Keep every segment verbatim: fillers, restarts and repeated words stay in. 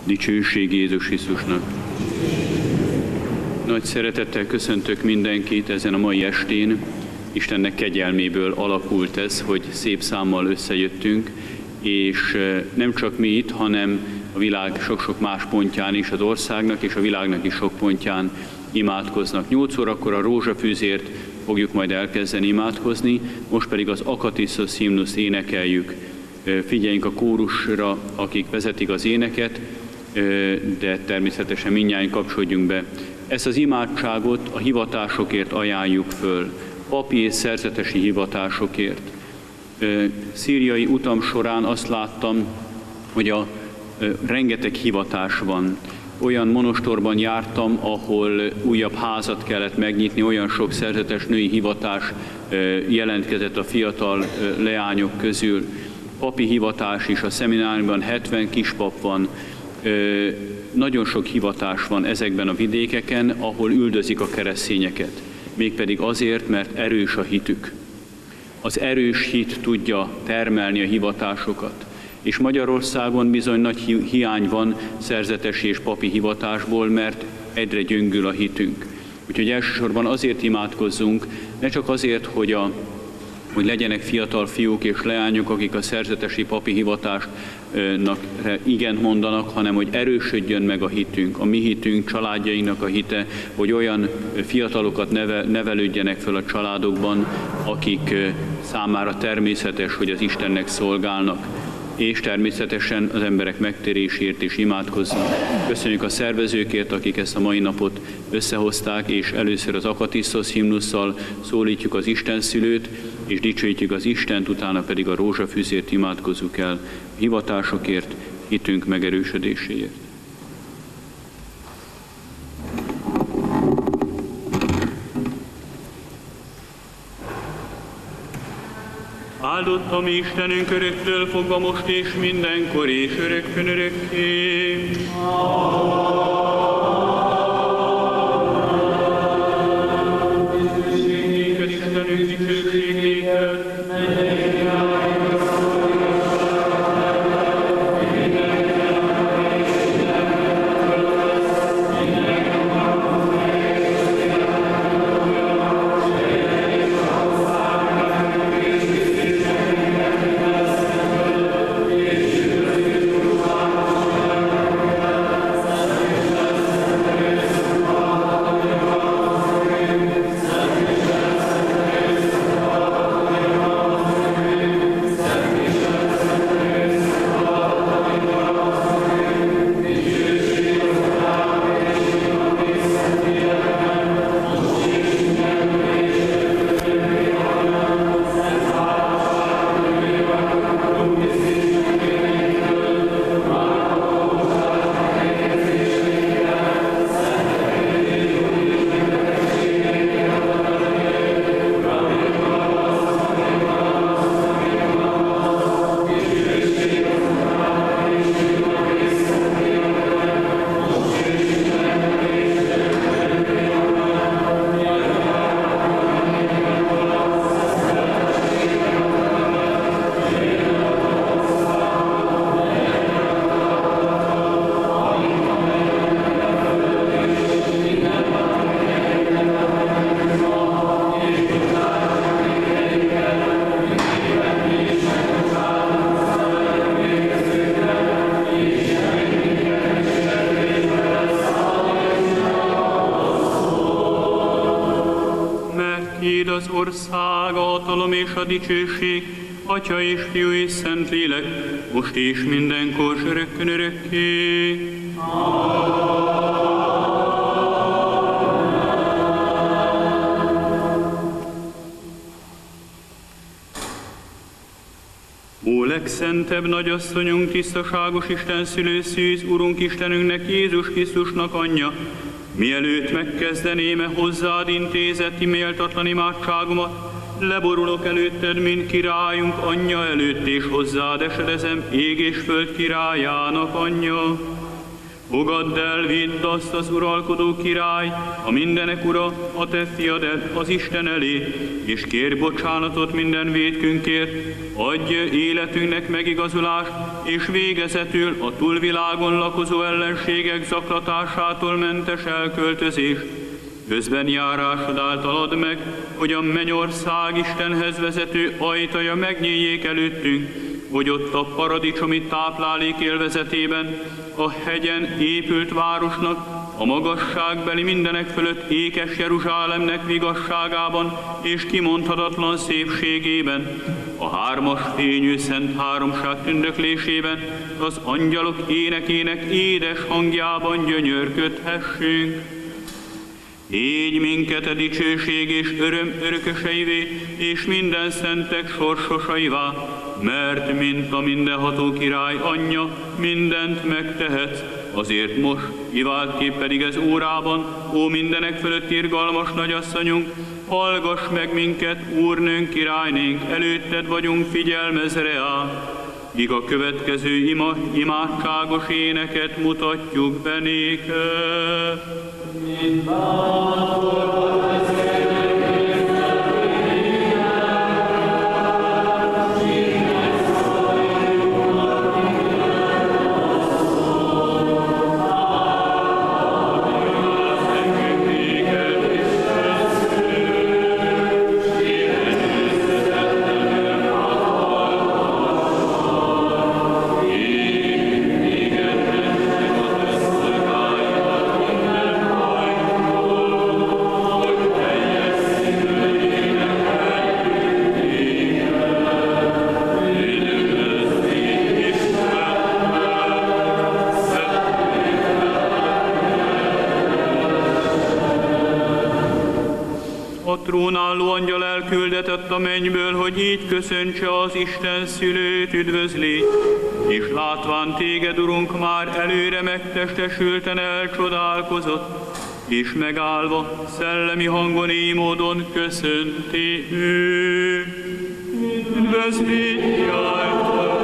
Dicsőség Jézus Krisztusnak. Nagy szeretettel köszöntök mindenkit ezen a mai estén. Istennek kegyelméből alakult ez, hogy szép számmal összejöttünk, és nem csak mi itt, hanem a világ sok-sok más pontján is, az országnak és a világnak is sok pontján imádkoznak. Nyolc órakor a rózsafűzért fogjuk majd elkezdeni imádkozni, most pedig az Akatisztosz himnuszt énekeljük. Figyeljünk a kórusra, akik vezetik az éneket, de természetesen mindnyájan kapcsolódjunk be. Ezt az imádságot a hivatásokért ajánljuk föl, papi és szerzetesi hivatásokért. Szíriai utam során azt láttam, hogy a rengeteg hivatás van. Olyan monostorban jártam, ahol újabb házat kellett megnyitni, olyan sok szerzetes női hivatás jelentkezett a fiatal leányok közül. Papi hivatás is, a szemináriumban hetven kispap van, nagyon sok hivatás van ezekben a vidékeken, ahol üldözik a keresztényeket. Mégpedig azért, mert erős a hitük. Az erős hit tudja termelni a hivatásokat. És Magyarországon bizony nagy hiány van szerzetesi és papi hivatásból, mert egyre gyöngül a hitünk. Úgyhogy elsősorban azért imádkozzunk, ne csak azért, hogy, a, hogy legyenek fiatal fiúk és leányok, akik a szerzetesi papi hivatásnak igent mondanak, hanem hogy erősödjön meg a hitünk, a mi hitünk, családjainknak a hite, hogy olyan fiatalokat neve, nevelődjenek fel a családokban, akik számára természetes, hogy az Istennek szolgálnak, és természetesen az emberek megtérésért is imádkoznak. Köszönjük a szervezőkért, akik ezt a mai napot összehozták, és először az Akatisztosz himnusszal szólítjuk az Isten szülőt, és dicsőítjük az Istent, utána pedig a rózsafűzért imádkozzuk el hivatásokért, hitünk megerősödéséért. Áldott a mi Istenünk öröktől fogva most és mindenkor és örökkön örökké. Dicsőség néked, Istenünk, dicsőség néked. Az ország, a hatalom és a dicsőség, Atya és Fiú és Szentlélek, most és mindenkor, s örökkön örökké. Ó legszentebb nagyasszonyunk, tisztaságos Isten szülő szűz, Urunk Istenünknek, Jézus Krisztusnak anyja, mielőtt megkezdeném e hozzád intézeti méltatlan imádságomat, leborulok előtted, mint királyunk anyja előtt, és hozzád esedezem, ég és föld királyának anyja. Fogadd el, vidd azt az uralkodó király, a mindenek ura, a te fiad az Isten elé, és kérj bocsánatot minden vétkünkért, adj életünknek megigazulást, és végezetül a túlvilágon lakozó ellenségek zaklatásától mentes elköltözést. Közben járásod által add meg, hogy a mennyország Istenhez vezető ajtaja megnyíljék előttünk, hogy ott a paradicsomi táplálék élvezetében, a hegyen épült városnak, a magasságbeli mindenek fölött ékes Jeruzsálemnek vigasságában és kimondhatatlan szépségében, a hármas fényű szent háromság tündöklésében, az angyalok énekének édes hangjában gyönyörködhessünk. Így minket a dicsőség és öröm örököseivé, és minden szentek sorsosaivá, mert mint a mindenható király anyja, mindent megtehetsz, azért most, kiváltképp pedig ez órában, ó mindenek fölött irgalmas nagyasszonyunk, hallgass meg minket, Úrnőnk, királynénk, előtted vagyunk, figyelmezz reá. Míg a következő ima, imádságos éneket mutatjuk be néked. A trónálló angyal elküldetett a mennyből, hogy így köszöntse az Isten szülőt, üdvözli, és látván téged, Urunk, már előre megtestesülten elcsodálkozott, és megállva szellemi hangon így módon köszönti ő. Üdvözli, jártad!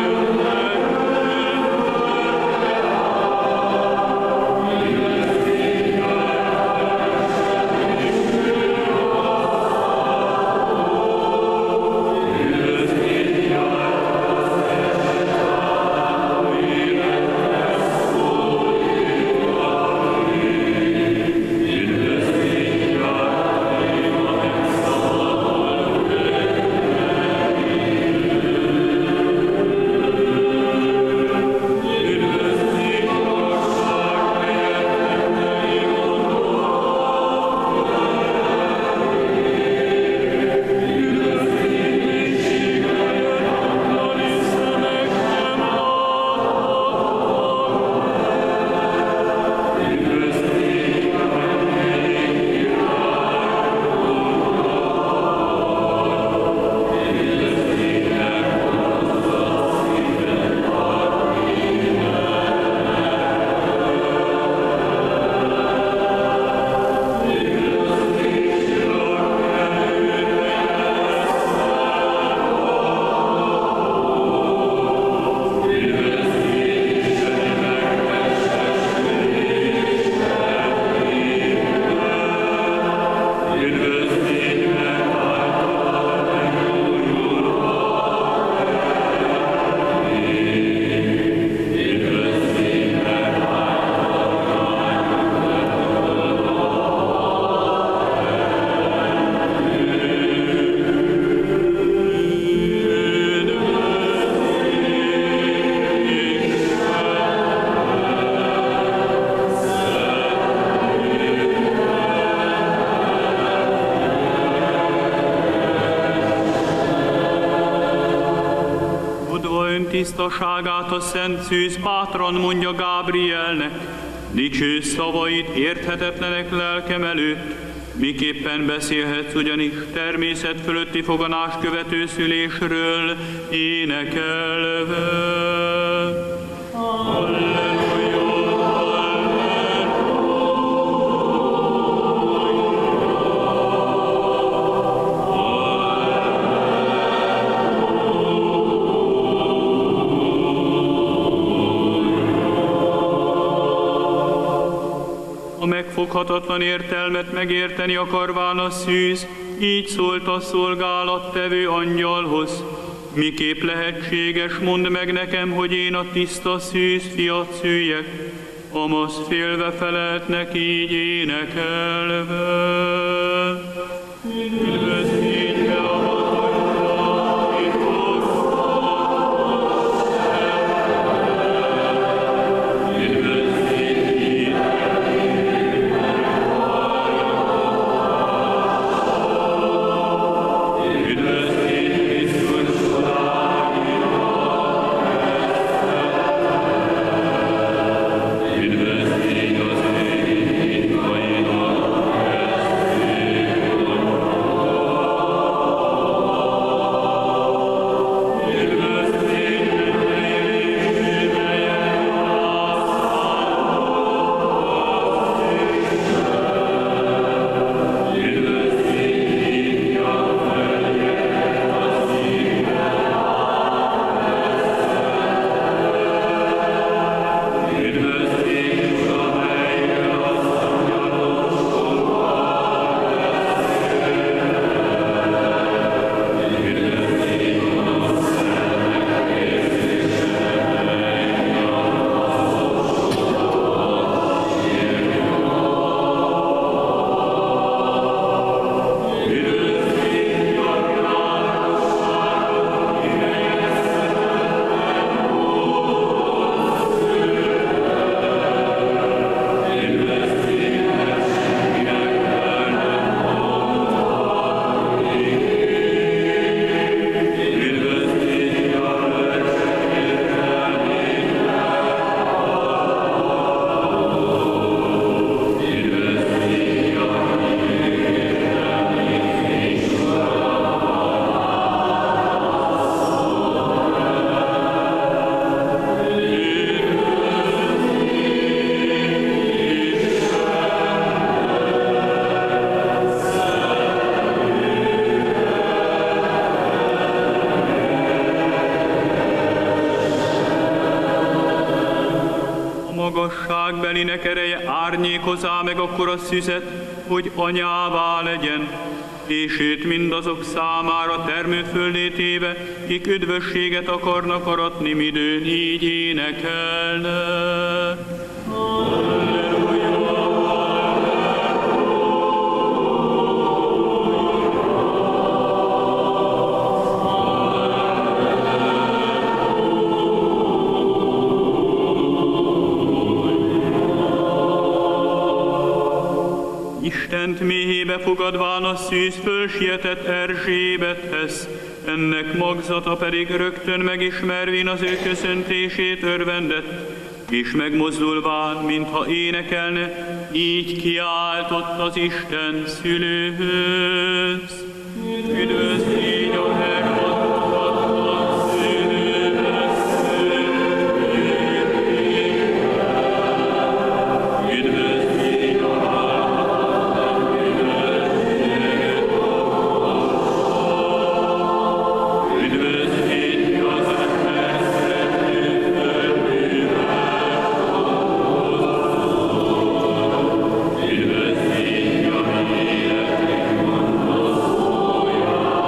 Tisztaságát a szent szűz bátran mondja Gábrielnek, dicső szavait érthetetlenek lelkem előtt, miképpen beszélhetsz ugyanis természet fölötti foganást követő szülésről énekelve. Halleluja! Amen. a megfoghatatlan értelmet megérteni akarván a szűz, így szólt a szolgálattevő angyalhoz. Miképp lehetséges, mondd meg nekem, hogy én a tiszta szűz fiat szüljek. Amasz félve felelt neki így énekelve. Üdvözlítve a magadra, itt magasságbelinek ereje árnyékozzá meg akkor a szüzet, hogy anyává legyen, és őt mindazok számára termőföldé téve, kik üdvösséget akarnak aratni, midőn így énekelnek. Istent méhébe fogadván a szűz fölsietett Erzsébethez, ennek magzata pedig rögtön megismervén az ő köszöntését örvendett, és megmozdulván, mintha énekelne, így kiáltott az Isten szülőhöz. Üdvözlégy a megvadhatatlan szülőhöz, üdvözlégy a halhatatlan üdvözlő dolgozó, üdvözlégy az ember szerető földművel dolgozó, üdvözlégy a mi életünk gondozóját.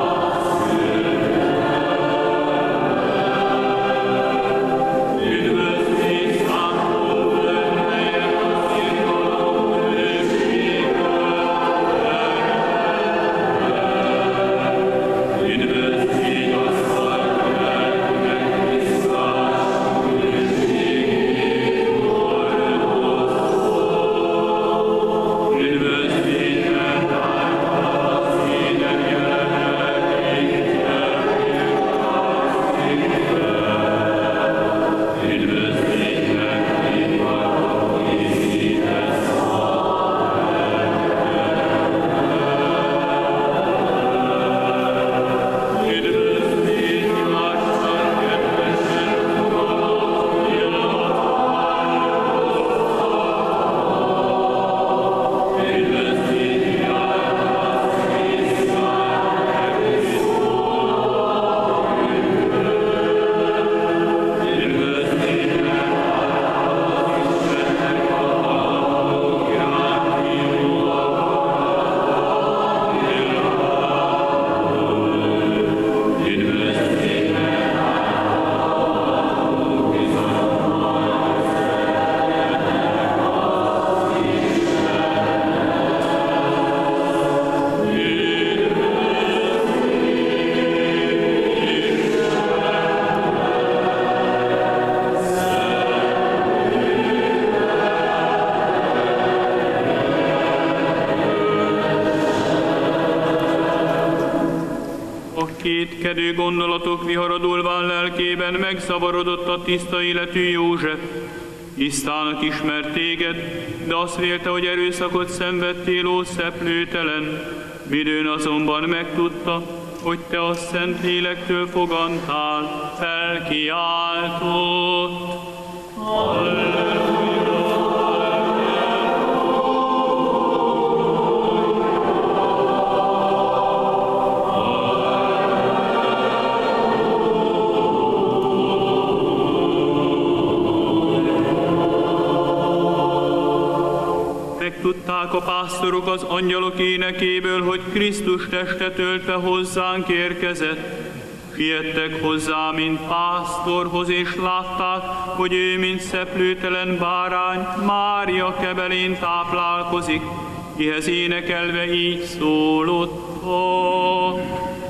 kétkedő gondolatok viharadulván lelkében megzavarodott a tiszta életű József. Tisztának ismert téged, de azt vélte, hogy erőszakot szenvedtél, ó szeplőtelen. Midőn azonban megtudta, hogy te a Szent Lélektől fogantál, felkiáltott. Halleluja! Megtudták a pásztorok az angyalok énekéből, hogy Krisztus teste töltve hozzánk érkezett. Siettek hozzá, mint pásztorhoz, és látták, hogy ő, mint szeplőtelen bárány, Mária kebelén táplálkozik. Kihez énekelve így szólottak.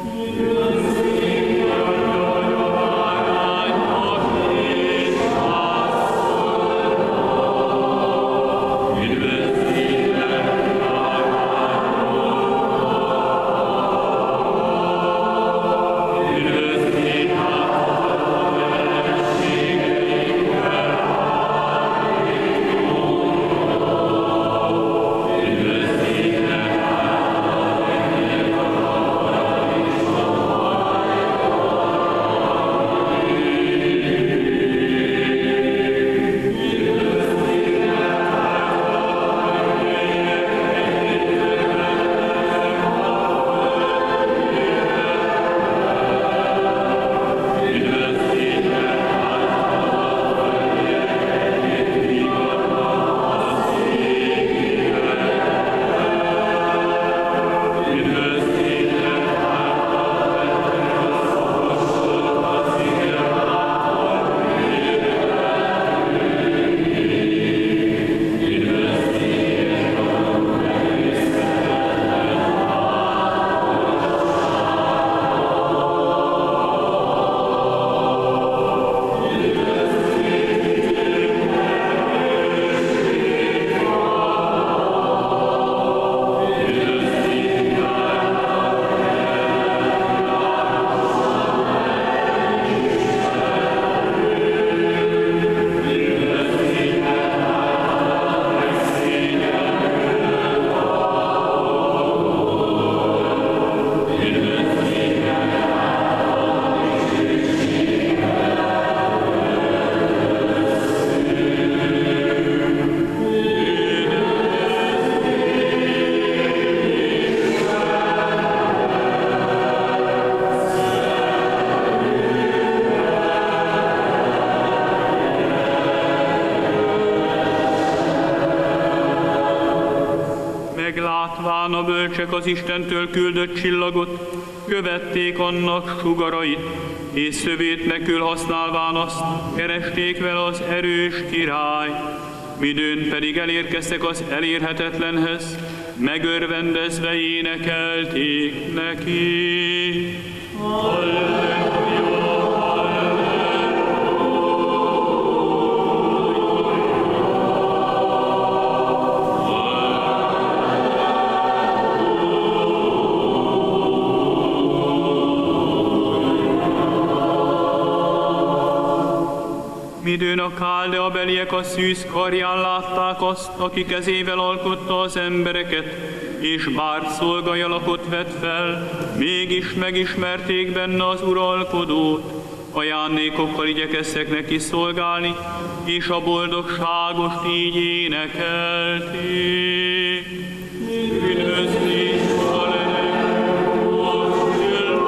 Meglátván a bölcsek az Istentől küldött csillagot, követték annak sugarait, és szövét nekül használván azt, keresték vele az erős király. Midőn pedig elérkeztek az elérhetetlenhez, megörvendezve énekelték neki. Halleluja! Midőn a káldeabeliek a szűz karján látták azt, aki kezével alkotta az embereket, és bár szolgai alakot vett fel, mégis megismerték benne az uralkodót. Ajándékokkal igyekeztek neki szolgálni, és a boldogságost így énekelték. Üdvözlés a legjobb, most jön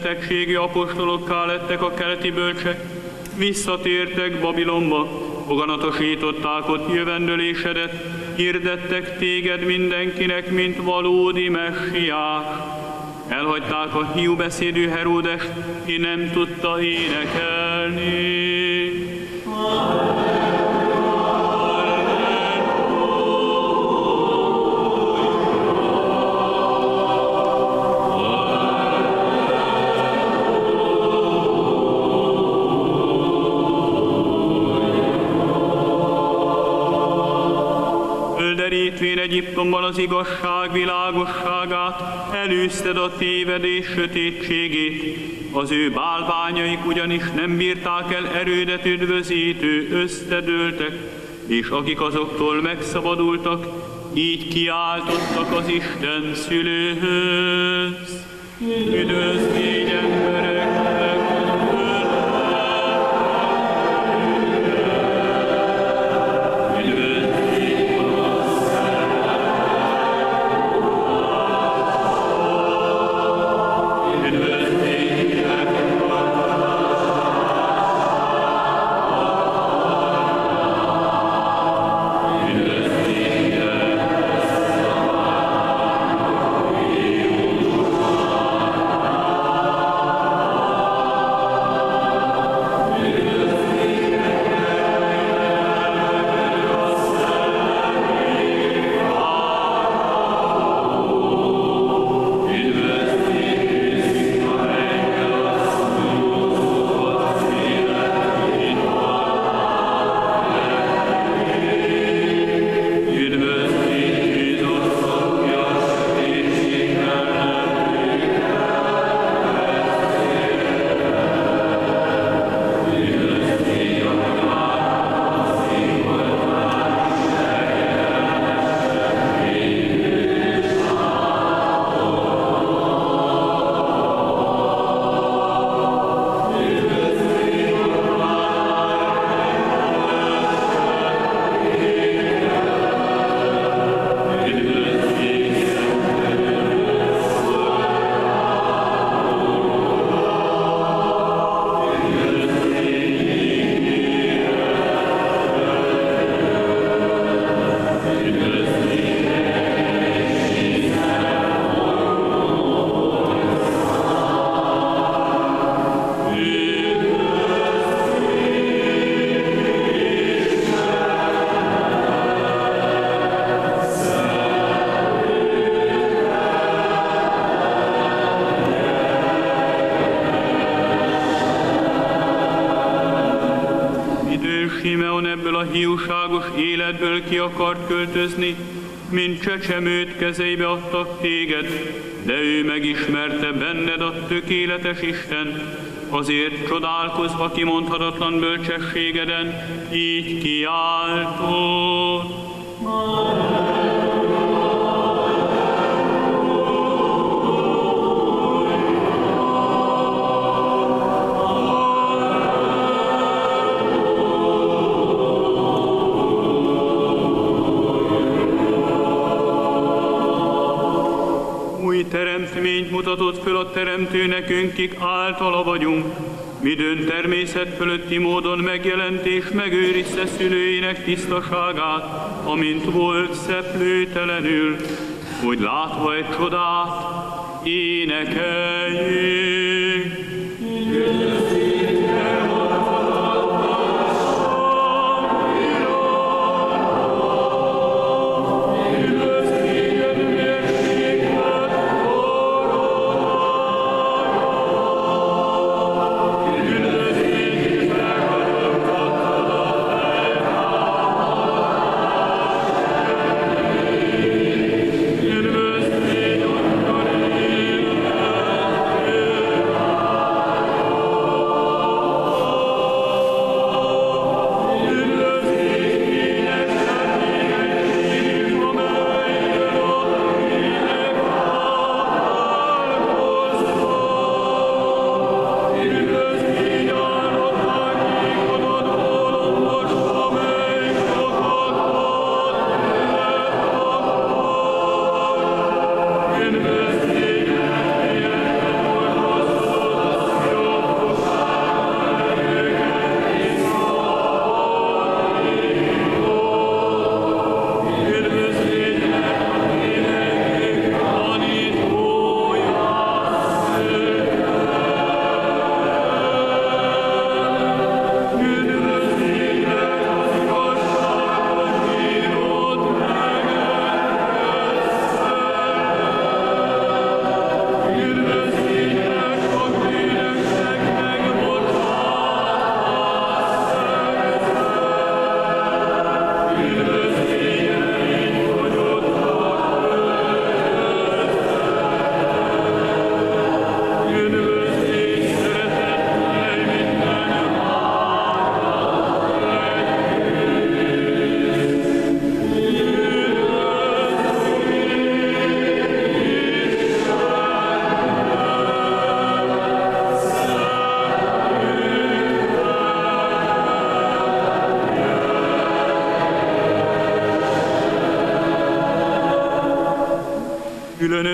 betegségű apostolokká lettek a keleti bölcsek, visszatértek Babilonba, foganatosították ott jövendölésedet, hirdettek téged mindenkinek, mint valódi messiás. Elhagyták a hiú beszédű Heródest, ki nem tudta énekelni. Földerítvén Egyiptomban az igazság világosságát, elűzted a tévedés sötétségét. Az ő bálványaik ugyanis nem bírták el erődet üdvözítő, összedőltek, és akik azoktól megszabadultak, így kiáltottak az Isten szülőhöz. Üdvözl légy embereknek! Simeon ebből a hiúságos életből ki akart költözni, mint csecsemőt kezeibe adtak téged, de ő megismerte benned a tökéletes Isten, azért csodálkozva kimondhatatlan bölcsességeden, így kiáltott. Teremtményt mutatott föl a Teremtő nekünk, kik általa vagyunk, midőn természet fölötti módon megjelent és megőrizte szülőinek tisztaságát, amint volt szeplőtelenül, hogy látva egy csodát, énekeljünk. Üdvözlégy,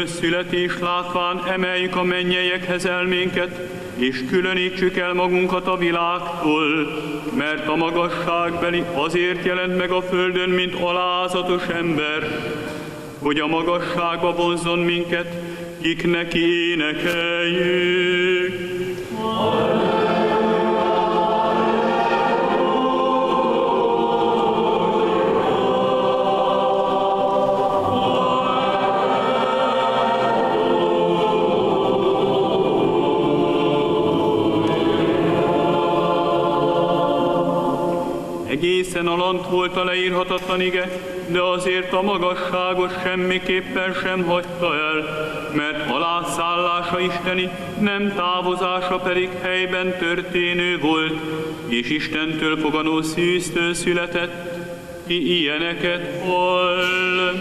ő születés látván emeljük a mennyeiekhez elménket, és különítsük el magunkat a világtól, mert a magasságbeli azért jelent meg a földön, mint alázatos ember, hogy a magasságba vonzzon minket, kik neki énekeljük. Egészen alant volt a leírhatatlan ige, de azért a magasságos semmiképpen sem hagyta el, mert alászállása isteni, nem távozása pedig helyben történő volt, és Istentől foganó szűztől született, ki ilyeneket hall.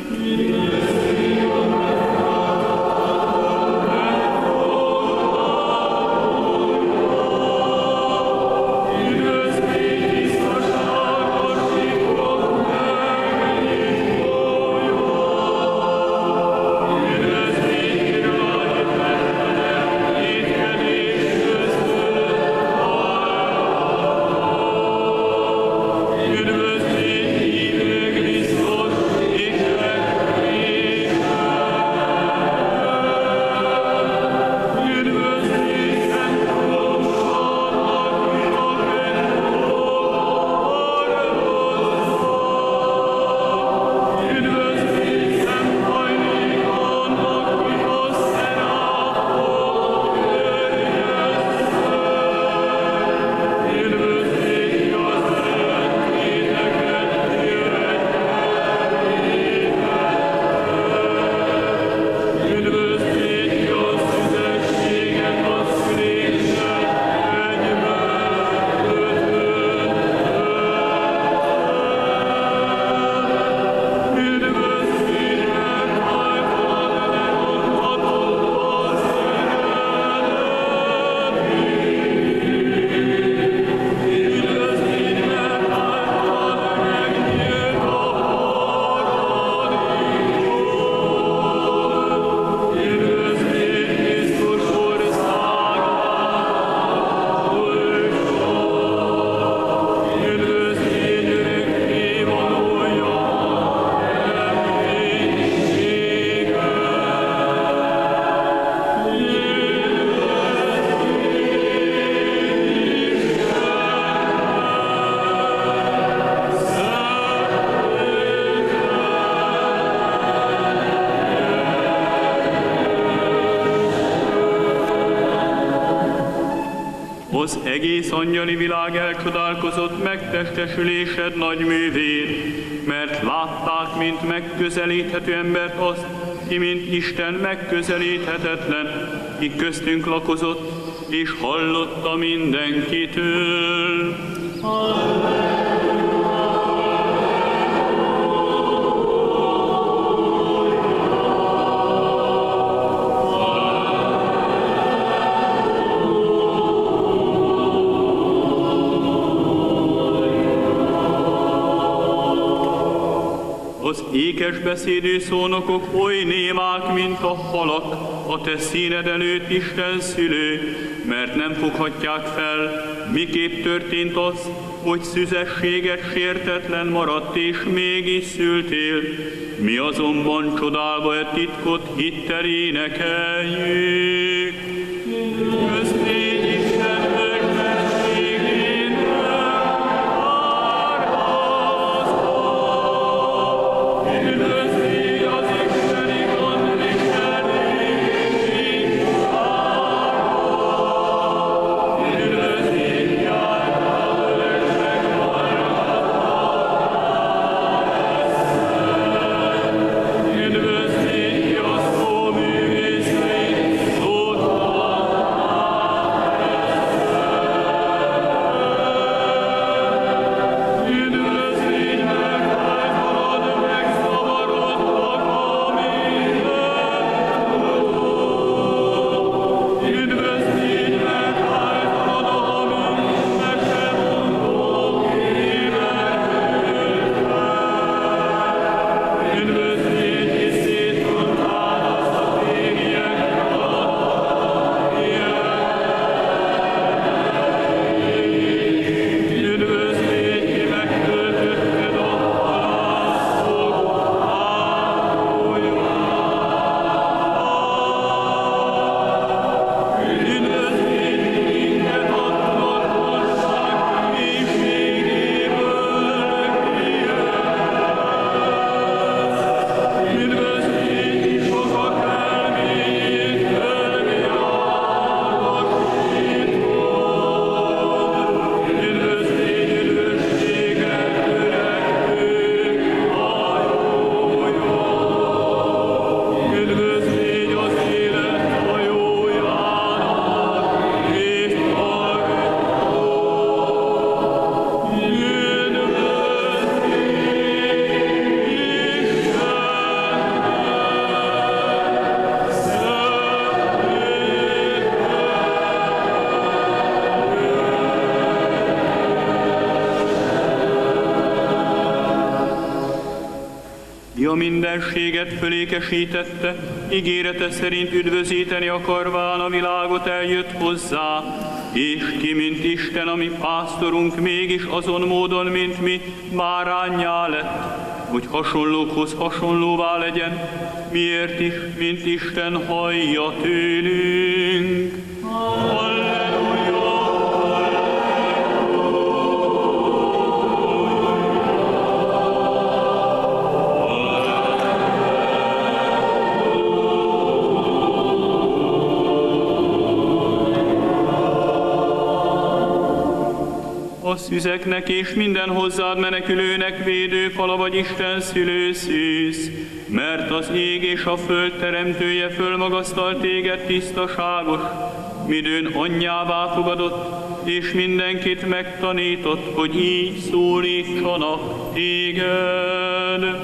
Az egész angyali világ elcsodálkozott megtestesülésed nagy művén, mert látták, mint megközelíthető embert azt, ki mint Isten megközelíthetetlen, ki köztünk lakozott, és hallotta mindenkitől. Az ékes beszédű szónokok oly némák, mint a halak, a te színed előtt, Isten szülő, mert nem foghatják fel, miképp történt az, hogy szüzességet sértetlen maradt, és mégis szültél. Mi azonban csodálva e titkot hittel énekeljük. Köztégy Isten örökségén, üdvözli az isteni gondviselést, üdvözli járta örökség hallgatás, üdvözli a szó művészeit, szó ki a mindenséget fölékesítette, ígérete szerint üdvözíteni akarván a világot eljött hozzá, és ki, mint Isten, ami pásztorunk, mégis azon módon, mint mi, báránnyá lett, hogy hasonlókhoz hasonlóvá legyen, miért is, mint Isten hallja tőlünk. Halleluja! A szüzeknek és minden hozzád menekülőnek védőfala vagy Isten szülőszűz, mert az ég és a föld teremtője fölmagasztal téged tisztaságos, midőn anyjává fogadott, és mindenkit megtanított, hogy így szólítsanak téged.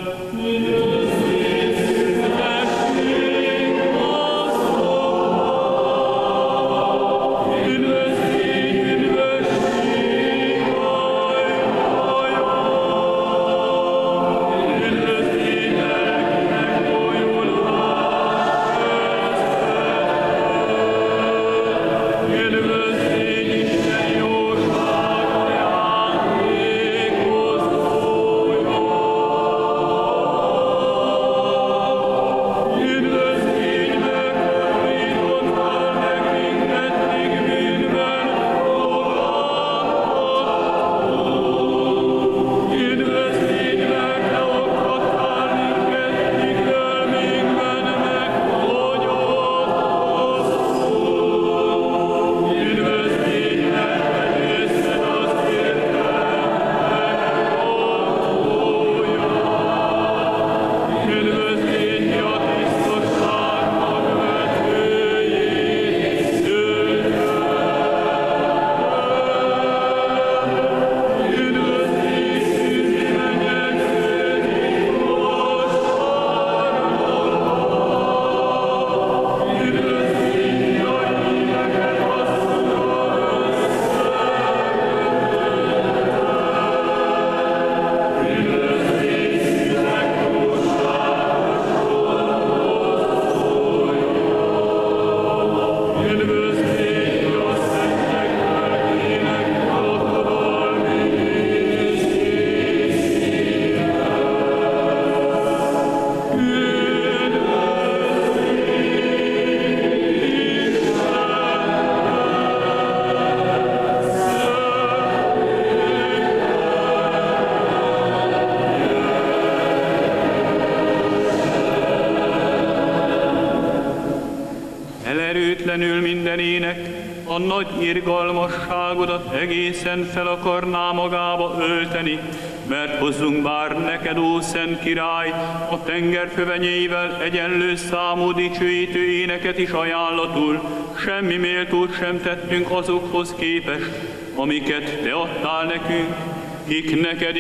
Elerőtlenül minden ének a nagy irgalmasságodat egészen fel akarná magába ölteni, mert hozzunk bár neked, ó Szent Király, a tenger fövenyéivel egyenlő számú dicsőítő éneket is ajánlatul, semmi méltót sem tettünk azokhoz képest, amiket te adtál nekünk, kik neked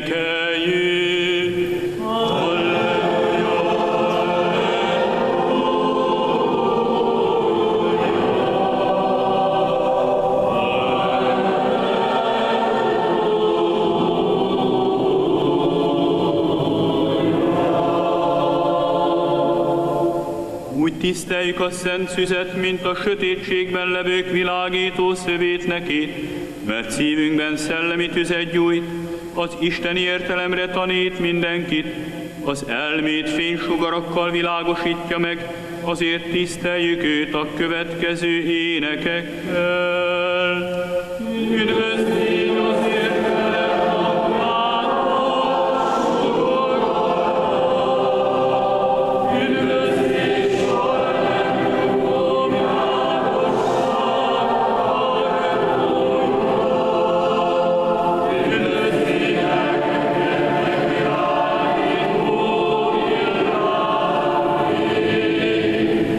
énekeljünk. Úgy tiszteljük a szent szüzet, mint a sötétségben levők világító szövét nekét, mert szívünkben szellemi tüzet gyújt, az isteni értelemre tanít mindenkit, az elmét fénysugarakkal világosítja meg, azért tiszteljük őt a következő énekekkel. Üdvözlégy az értelem napját, üdvözlégy a legjobb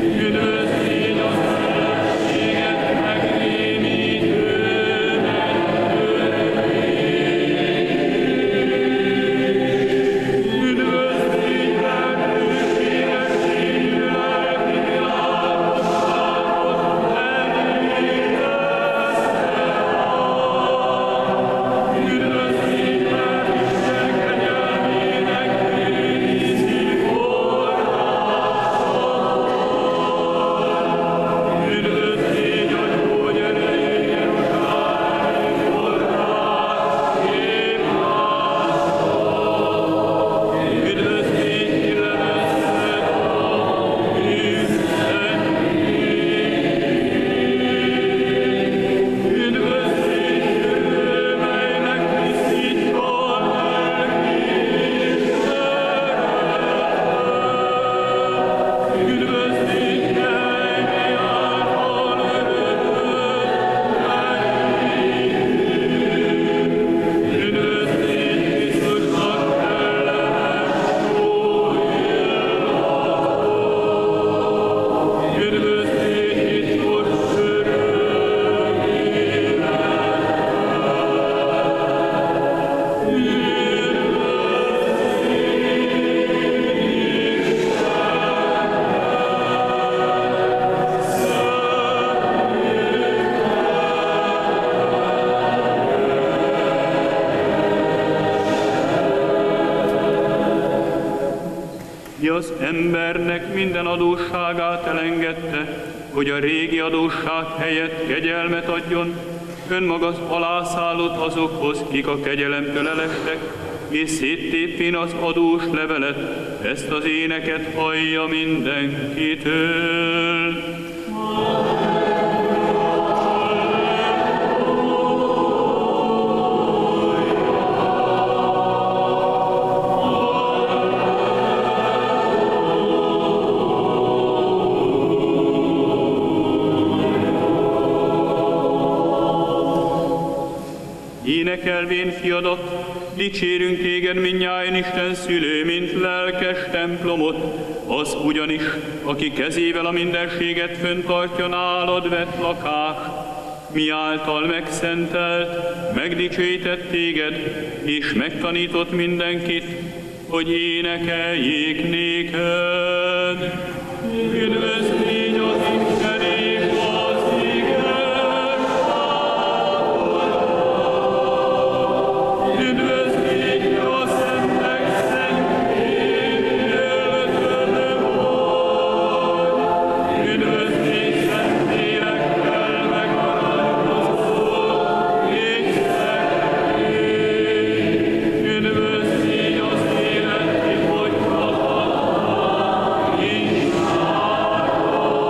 jogosságot, Az embernek minden adósságát elengedte, hogy a régi adósság helyett kegyelmet adjon, önmaga alászállott azokhoz, kik a kegyelemtől elestek, és széttépén az adós levelet, ezt az éneket hallja mindenkitől. Énekelvén, fiadat, dicsérünk téged mindnyájan, Isten szülő, mint lelkes templomot, az ugyanis, aki kezével a mindenséget föntartja, nálad vett lakást, mi által megszentelt, megdicsőített téged, és megtanított mindenkit, hogy énekeljék néked. Üdvözl légy az Isten és az Amen.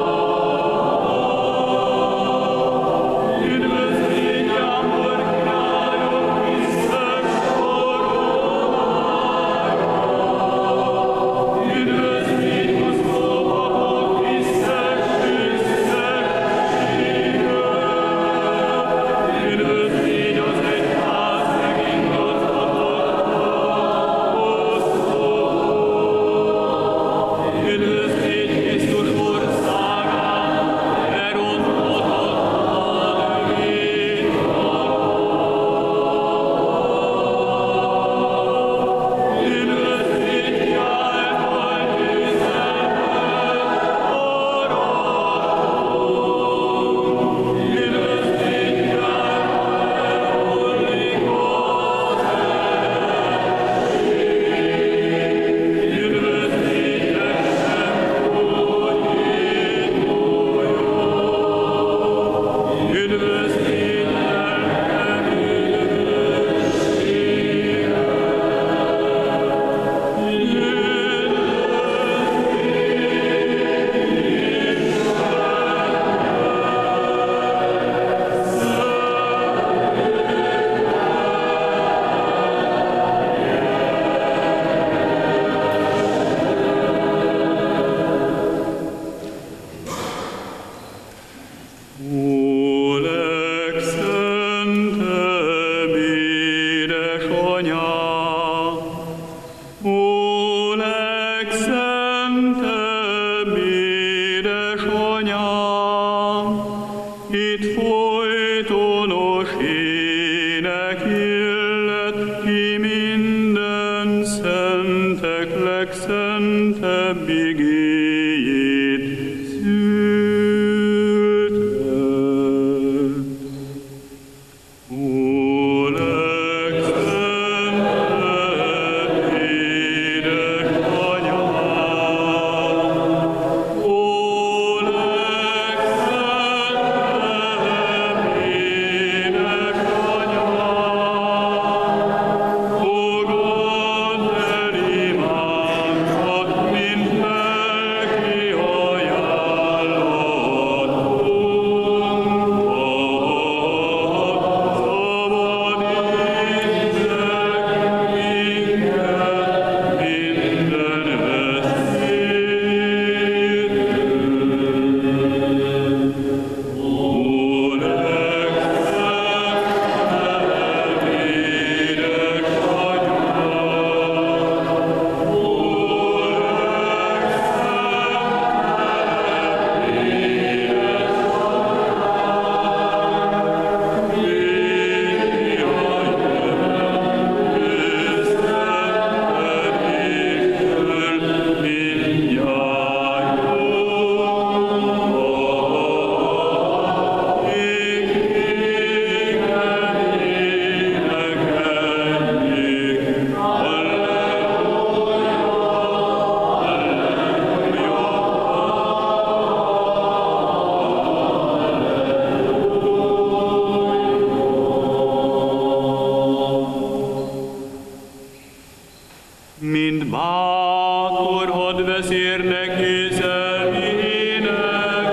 Mind bátor hadd vezérnek érzelmi énekkel,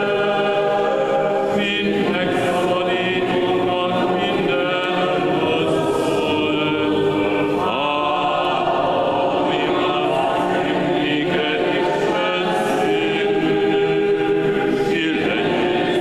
mind megszabadítónak minden rosszul. Ami már minket is veszünk, illetve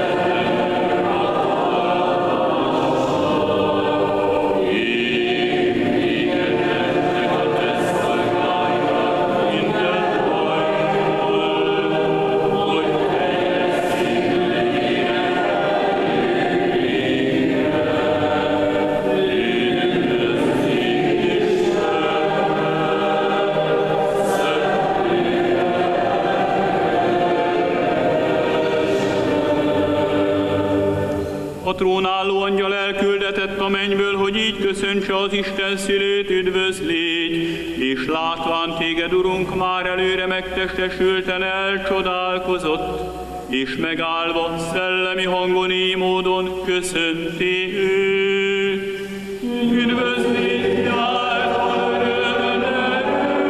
a trónálló angyal elküldetett a mennyből, hogy így köszöntse az Isten szülőt, üdvözlégy, és látván téged, Urunk, már előre megtestesülten elcsodálkozott, és megállva szellemi hangon így módon köszönti őt. Üdvözlégy, jártan örömnek,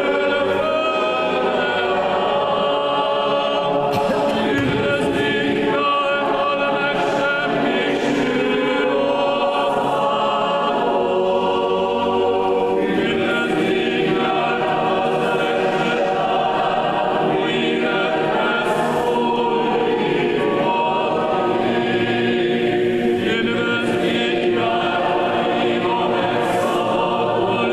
üdvözlégy, jártan megsemmisül országok, üdvözlégy, jártan megsemmisül újrethez szólítva, üdvözlégy, jártan ima megszabadul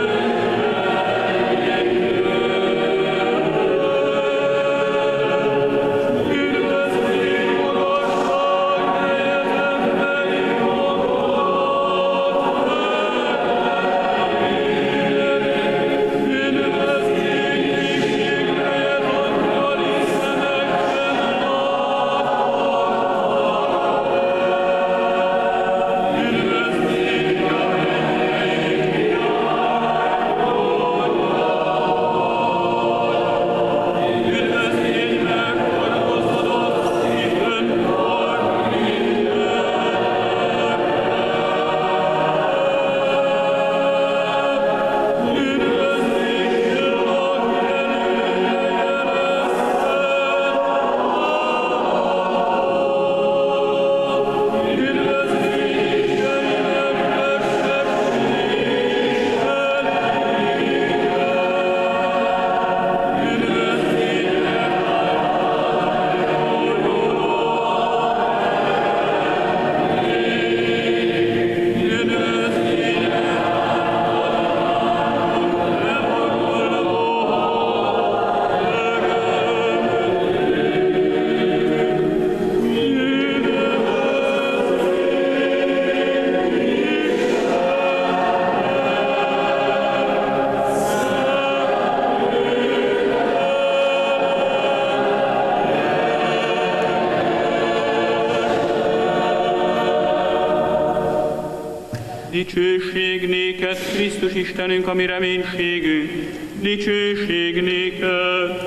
Dicsőség néked, Krisztus Istenünk, a mi reménységünk, dicsőség néked.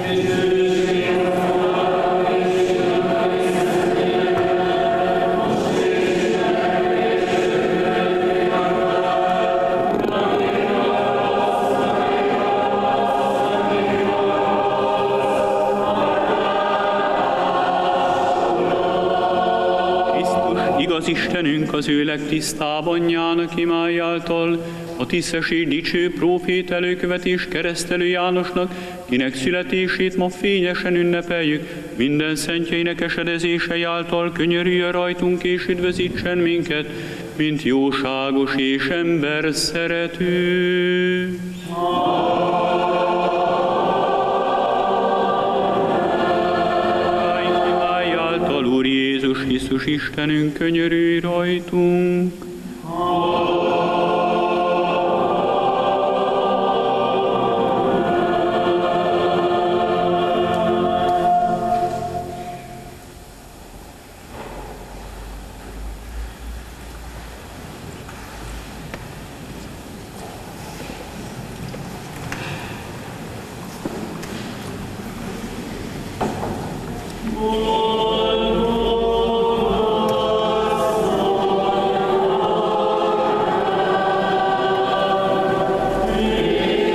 Az Istenünk az ő legtisztább anyjának imájáltal, a tiszteség dicső prófét előkövetés keresztelő Jánosnak, kinek születését ma fényesen ünnepeljük, minden szentjeinek esedezései által könyörüljön rajtunk és üdvözítsen minket, mint jóságos és ember szerető. Úr Jézus Krisztus Istenünk, könyörülj rajtunk. Oh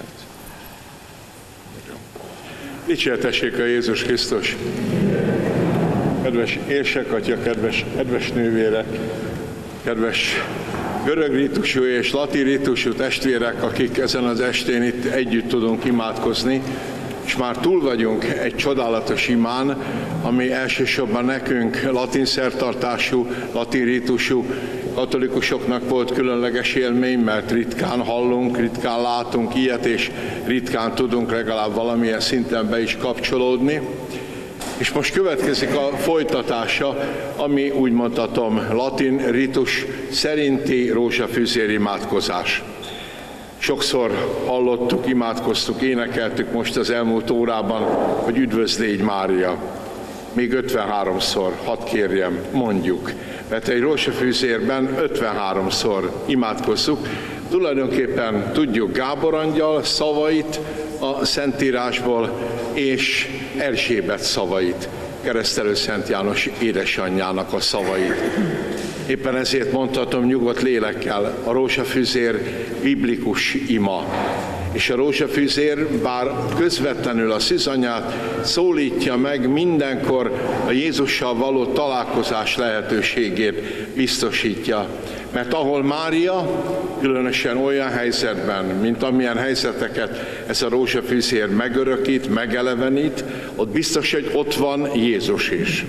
Dicsértessék a Jézus Krisztus! Kedves érsekatya, kedves, kedves nővérek, kedves görög ritusú és latin ritusú testvérek, akik ezen az estén itt együtt tudunk imádkozni, és már túl vagyunk egy csodálatos imán, ami elsősorban nekünk latin szertartású, latin ritusú katolikusoknak volt különleges élmény, mert ritkán hallunk, ritkán látunk ilyet, és ritkán tudunk legalább valamilyen szinten be is kapcsolódni. És most következik a folytatása, ami úgy mondhatom latin ritus szerinti rózsafüzér imádkozás. Sokszor hallottuk, imádkoztuk, énekeltük most az elmúlt órában, hogy üdvözlégy Mária. Még ötvenháromszor, hadd kérjem, mondjuk. Mert egy rózsafűzérben ötvenháromszor imádkozzuk. Tulajdonképpen tudjuk Gábor angyal szavait a Szentírásból, és Erzsébet szavait, Keresztelő Szent János édesanyjának a szavait. Éppen ezért mondhatom nyugodt lélekkel, a rózsafüzér biblikus ima. És a rózsafüzér, bár közvetlenül a szűzanyát szólítja meg, mindenkor a Jézussal való találkozás lehetőségét biztosítja. Mert ahol Mária, különösen olyan helyzetben, mint amilyen helyzeteket ez a rózsafüzér megörökít, megelevenít, ott biztos, hogy ott van Jézus is.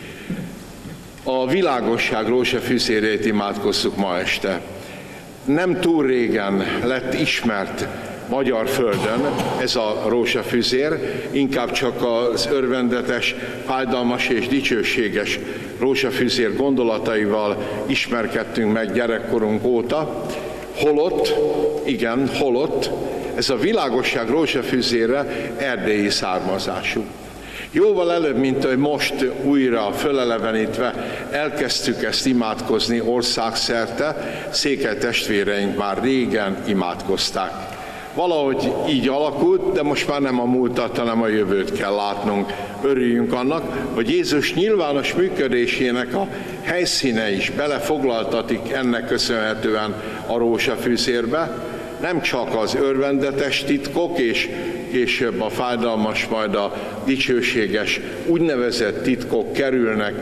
A világosság rózsafüzérét imádkozzuk ma este. Nem túl régen lett ismert magyar földön ez a rózsafüzér, inkább csak az örvendetes, fájdalmas és dicsőséges rózsafüzér gondolataival ismerkedtünk meg gyerekkorunk óta. Holott, igen, holott, ez a világosság rózsafüzére erdélyi származású. Jóval előbb, mint hogy most újra fölelevenítve elkezdtük ezt imádkozni országszerte, székely testvéreink már régen imádkozták. Valahogy így alakult, de most már nem a múltat, hanem a jövőt kell látnunk. Örüljünk annak, hogy Jézus nyilvános működésének a helyszíne is belefoglaltatik ennek köszönhetően a rózsafűzérbe. Nem csak az örvendetes titkok, és később a fájdalmas, majd a dicsőséges úgynevezett titkok kerülnek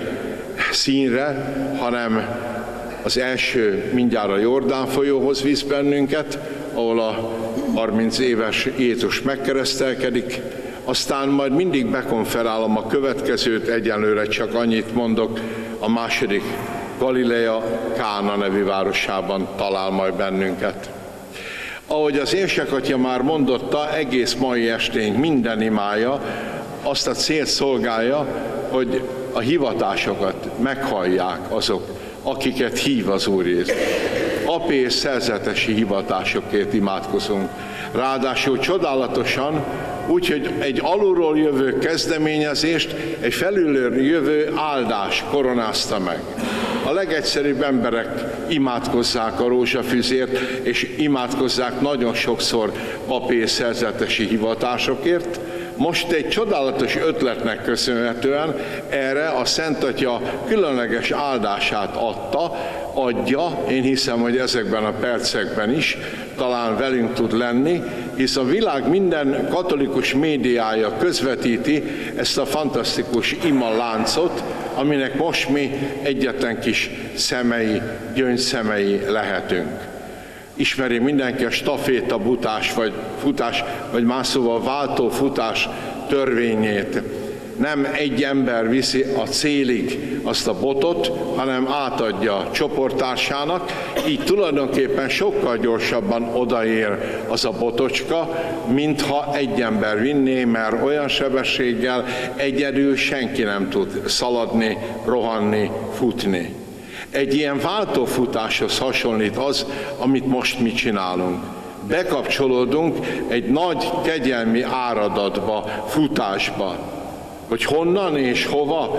színre, hanem az első mindjárt a Jordán folyóhoz visz bennünket, ahol a harminc éves Jézus megkeresztelkedik, aztán majd mindig bekonferálom a következőt, egyenlőre csak annyit mondok, a második Galilea Kána nevű városában talál majd bennünket. Ahogy az érsekatya már mondotta, egész mai esténk minden imája azt a célt szolgálja, hogy a hivatásokat meghallják azok, akiket hív az Úr Jézus. Api és szerzetesi hivatásokért imádkozunk. Ráadásul csodálatosan, úgyhogy egy alulról jövő kezdeményezést egy felülről jövő áldás koronázta meg. A legegyszerűbb emberek imádkozzák a rózsafüzért, és imádkozzák nagyon sokszor papi és szerzetesi hivatásokért. Most egy csodálatos ötletnek köszönhetően erre a Szent Atya különleges áldását adta, adja, én hiszem, hogy ezekben a percekben is talán velünk tud lenni, hisz a világ minden katolikus médiája közvetíti ezt a fantasztikus ima láncot, aminek most mi egyetlen kis szemei, gyöngyszemei lehetünk. Ismeri mindenki a staféta butás, vagy futás, vagy más szóval váltó futás törvényét. Nem egy ember viszi a célig azt a botot, hanem átadja a csoporttársának, így tulajdonképpen sokkal gyorsabban odaér az a botocska, mintha egy ember vinné, mert olyan sebességgel egyedül senki nem tud szaladni, rohanni, futni. Egy ilyen váltófutáshoz hasonlít az, amit most mi csinálunk. Bekapcsolódunk egy nagy kegyelmi áradatba, futásba. Hogy honnan és hova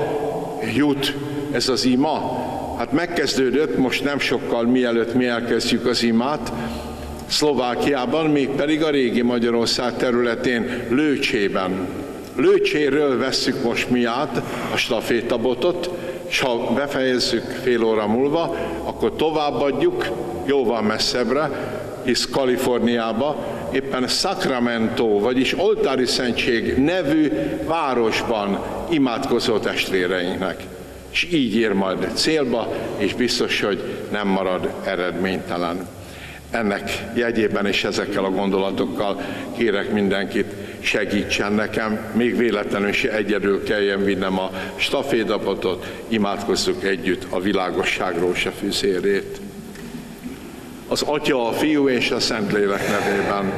jut ez az ima? Hát megkezdődött most nem sokkal mielőtt mi elkezdjük az imát, Szlovákiában, mégpedig a régi Magyarország területén, Lőcsében. Lőcséről vesszük most mi át a stafétabotot, és ha befejezzük fél óra múlva, akkor továbbadjuk jóval messzebbre, hisz Kaliforniába, éppen Sacramento, vagyis Oltári Szentség nevű városban imádkozó testvéreinknek. És így ér majd célba, és biztos, hogy nem marad eredménytelen. Ennek jegyében és ezekkel a gondolatokkal kérek mindenkit, segítsen nekem, még véletlenül se egyedül kelljen vinnem a stafétabotot, imádkozzuk együtt a világosság rózsafűzérét. Az Atya, a Fiú és a Szentlélek nevében.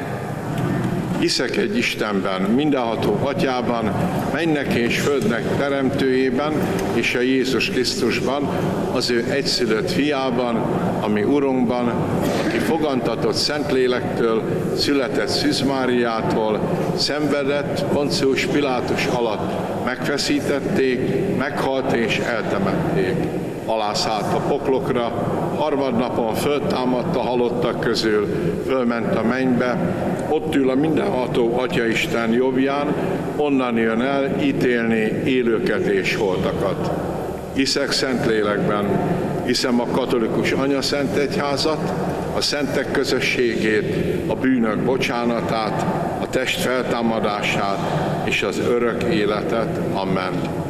Hiszek egy Istenben, mindenható Atyában, mennek és földnek teremtőjében, és a Jézus Krisztusban, az ő egyszülött fiában, ami Urunkban, aki fogantatott Szentlélektől, született Szűz Máriától, szenvedett Poncius Pilátus alatt, megfeszítették, meghalt és eltemették. Alászállt a poklokra, harmadnapon föltámadt a halottak közül, fölment a mennybe, ott ül a mindenható Atyaisten jobbján, onnan jön el ítélni élőket és holtakat. Hiszek Szentlélekben, hiszem a katolikus anyaszentegyházat, a szentek közösségét, a bűnök bocsánatát, a test feltámadását és az örök életet. Amen.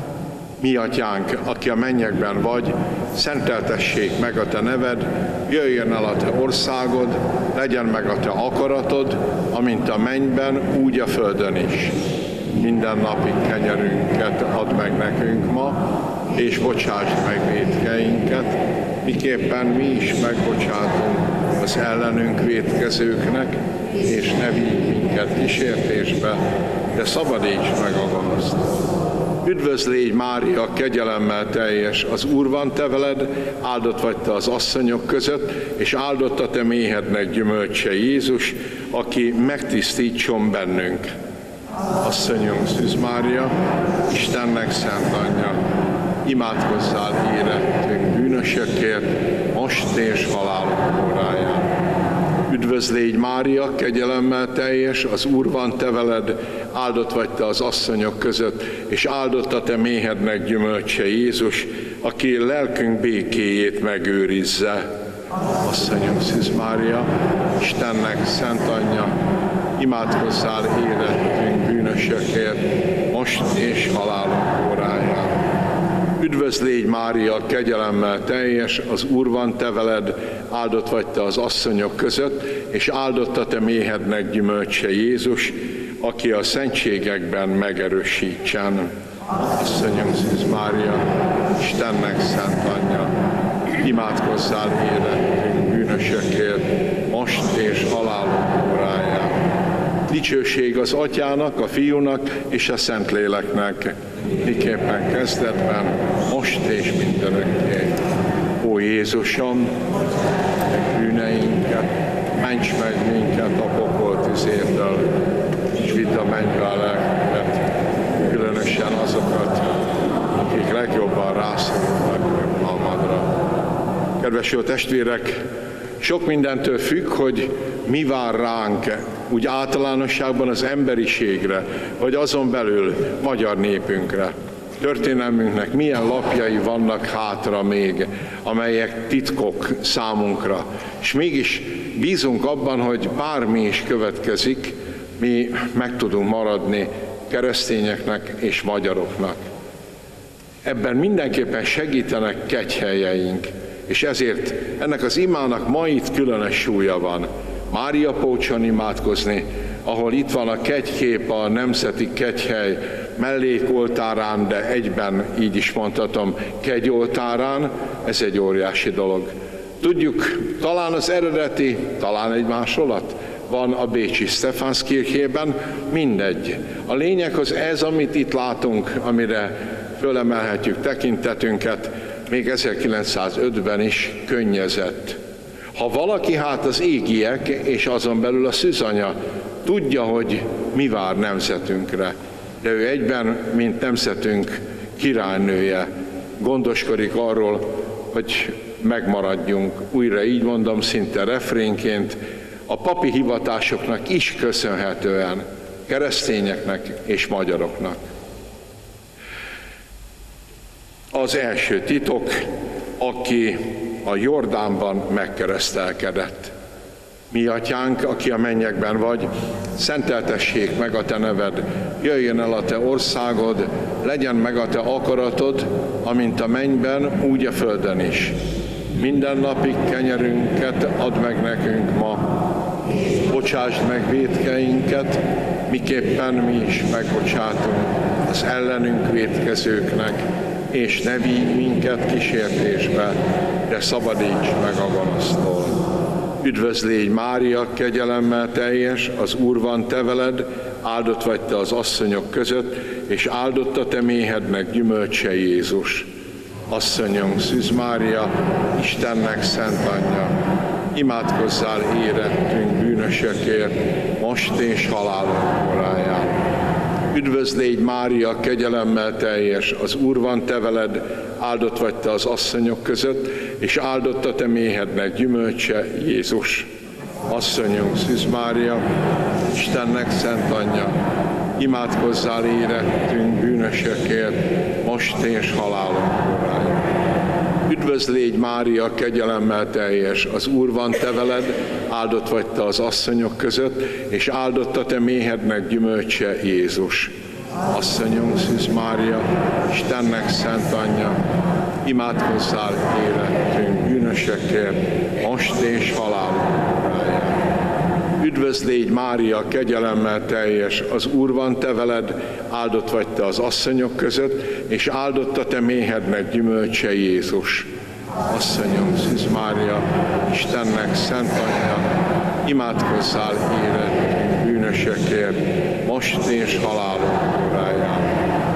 Mi Atyánk, aki a mennyekben vagy, szenteltessék meg a Te neved, jöjjön el a Te országod, legyen meg a Te akaratod, amint a mennyben, úgy a földön is. Minden napi kenyerünket add meg nekünk ma, és bocsásd meg vétkeinket, miképpen mi is megbocsátunk az ellenünk vétkezőknek, és ne vigy minket kísértésbe, de szabadíts meg a gonosztól. Üdvözl légy, Mária, kegyelemmel teljes, az Úr van te veled, áldott vagy te az asszonyok között, és áldott a te méhednek gyümölcse Jézus, aki megtisztítson bennünk. Asszonyunk Szűz Mária, Istennek szent anyja, imádkozzál érettünk bűnösökért, most és halálunk óráján. Üdvözl légy, Mária, kegyelemmel teljes, az Úr van te veled, áldott vagy te az asszonyok között, és áldott a te méhednek gyümölcse Jézus, aki lelkünk békéjét megőrizze. Asszonyunk Szűz Mária, Istennek szent anyja, imádkozzál érettünk bűnösökért, most és halálunk óráján. Üdvözl légy, Mária, kegyelemmel teljes, az Úr van te veled, áldott vagy te az asszonyok között, és áldott a te méhednek gyümölcse Jézus, aki a szentségekben megerősítsen. Asszonyunk Szűz Mária, Istennek szent anyja, imádkozzál érettünk bűnösökért, most és halálunk óráján. Dicsőség az Atyának, a Fiúnak és a Szentléleknek, miképpen kezdetben, most és mindörökké. Ó Jézusom, meg bűneinket, ments meg minket a pokol tüzétől, és vidd a mennybe a lelkünket, különösen azokat, akik legjobban rászorulnak irgalmadra. Kedves jó testvérek, sok mindentől függ, hogy mi vár ránk, úgy általánosságban az emberiségre, vagy azon belül magyar népünkre. Történelmünknek milyen lapjai vannak hátra még, amelyek titkok számunkra. És mégis bízunk abban, hogy bármi is következik, mi meg tudunk maradni keresztényeknek és magyaroknak. Ebben mindenképpen segítenek kegyhelyeink, és ezért ennek az imának ma itt különös súlya van. Mária Pócson imádkozni, ahol itt van a kegykép, a nemzeti kegyhely mellékoltárán, de egyben így is mondhatom, kegyoltárán, ez egy óriási dolog. Tudjuk, talán az eredeti, talán egy másolat van a bécsi Stephanskirchében, mindegy. A lényeg az ez, amit itt látunk, amire fölemelhetjük tekintetünket, még ezerkilencszázötben is könnyezett. Ha valaki hát az égiek, és azon belül a szűzanya, tudja, hogy mi vár nemzetünkre, de ő egyben, mint nemzetünk királynője, gondoskodik arról, hogy megmaradjunk. Újra így mondom, szinte refrénként, a papi hivatásoknak is köszönhetően, keresztényeknek és magyaroknak. Az első titok, aki a Jordánban megkeresztelkedett. Mi atyánk, aki a mennyekben vagy, szenteltessék meg a te neved, jöjjön el a te országod, legyen meg a te akaratod, amint a mennyben, úgy a földön is. Minden napi kenyerünket add meg nekünk ma, bocsásd meg vétkeinket, miképpen mi is megbocsátunk az ellenünk vétkezőknek, és ne vigy minket kísértésbe, de szabadíts meg a gonosztól. Üdvözl légy Mária, kegyelemmel teljes, az Úr van te veled, áldott vagy te az asszonyok között, és áldott a te méhednek gyümölcse Jézus. Asszonyom, Szűz Mária, Istennek szent anyja, imádkozzál érettünk bűnösökért, most és halálunk óráján. Üdvözl légy Mária, kegyelemmel teljes, az Úr van te veled, áldott vagy te az asszonyok között, és áldott a te méhednek gyümölcse Jézus. Asszonyunk, Szűz Mária, Istennek szent anyja, imádkozzál érettünk bűnösökért, most és halálunk óráján. Üdvözl légy Mária, kegyelemmel teljes, az Úr van te veled, áldott vagy te az asszonyok között, és áldott a te méhednek gyümölcse Jézus. Asszonyom, Szűz Mária, Istennek szent anyja, imádkozzál érettünk bűnösökért, most és halálunk óráján. Üdvözl légy Mária, kegyelemmel teljes, az Úr van te veled, áldott vagy te az asszonyok között, és áldott a te méhednek gyümölcse Jézus. Asszonyom, Szűz Mária, Istennek szent anyja, imádkozzál érettünk bűnösökért, most és halálunk óráján.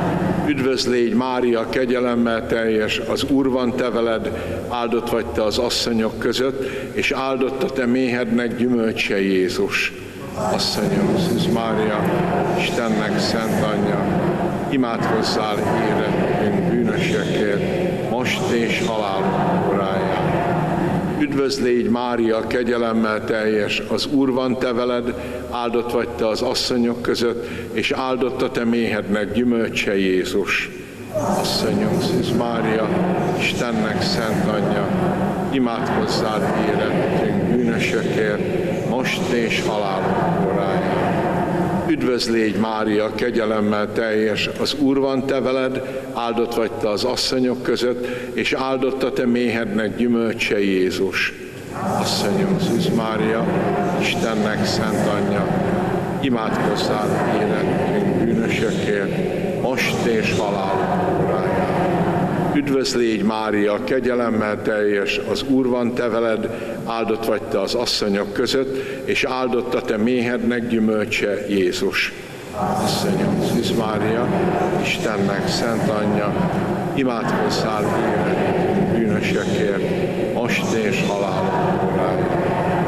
Üdvözl légy Mária, kegyelemmel teljes, az Úr van te veled, áldott vagy te az asszonyok között, és áldott a te méhednek gyümölcse Jézus. Asszonyom, Szűz Mária, Istennek szent anyja, imádkozzál érettünk bűnösökért, most és halálunk óráján. Üdvözl légy Mária, kegyelemmel teljes, az Úr van te veled, áldott vagy te az asszonyok között, és áldott a te méhednek gyümölcse Jézus. Asszonyom, Szűz Mária, Istennek szent anyja, imádkozzál érettünk bűnösökért, most és halálunk óráján. Üdvözl légy Mária, kegyelemmel teljes, az Úr van te veled, áldott vagy te az asszonyok között, és áldott a te méhednek gyümölcse Jézus. Asszonyom, Szűz Mária, Istennek szent anyja, imádkozzál érettünk bűnösökért, most és halálunk óráján. Üdvözl légy Mária, kegyelemmel teljes, az Úr van te veled, áldott vagy te az asszonyok között, és áldott a te méhednek gyümölcse Jézus. Asszonyom, Szűz Mária, Istennek szent anyja, imádkozzál érettünk bűnösökért, most és halálunk óráján.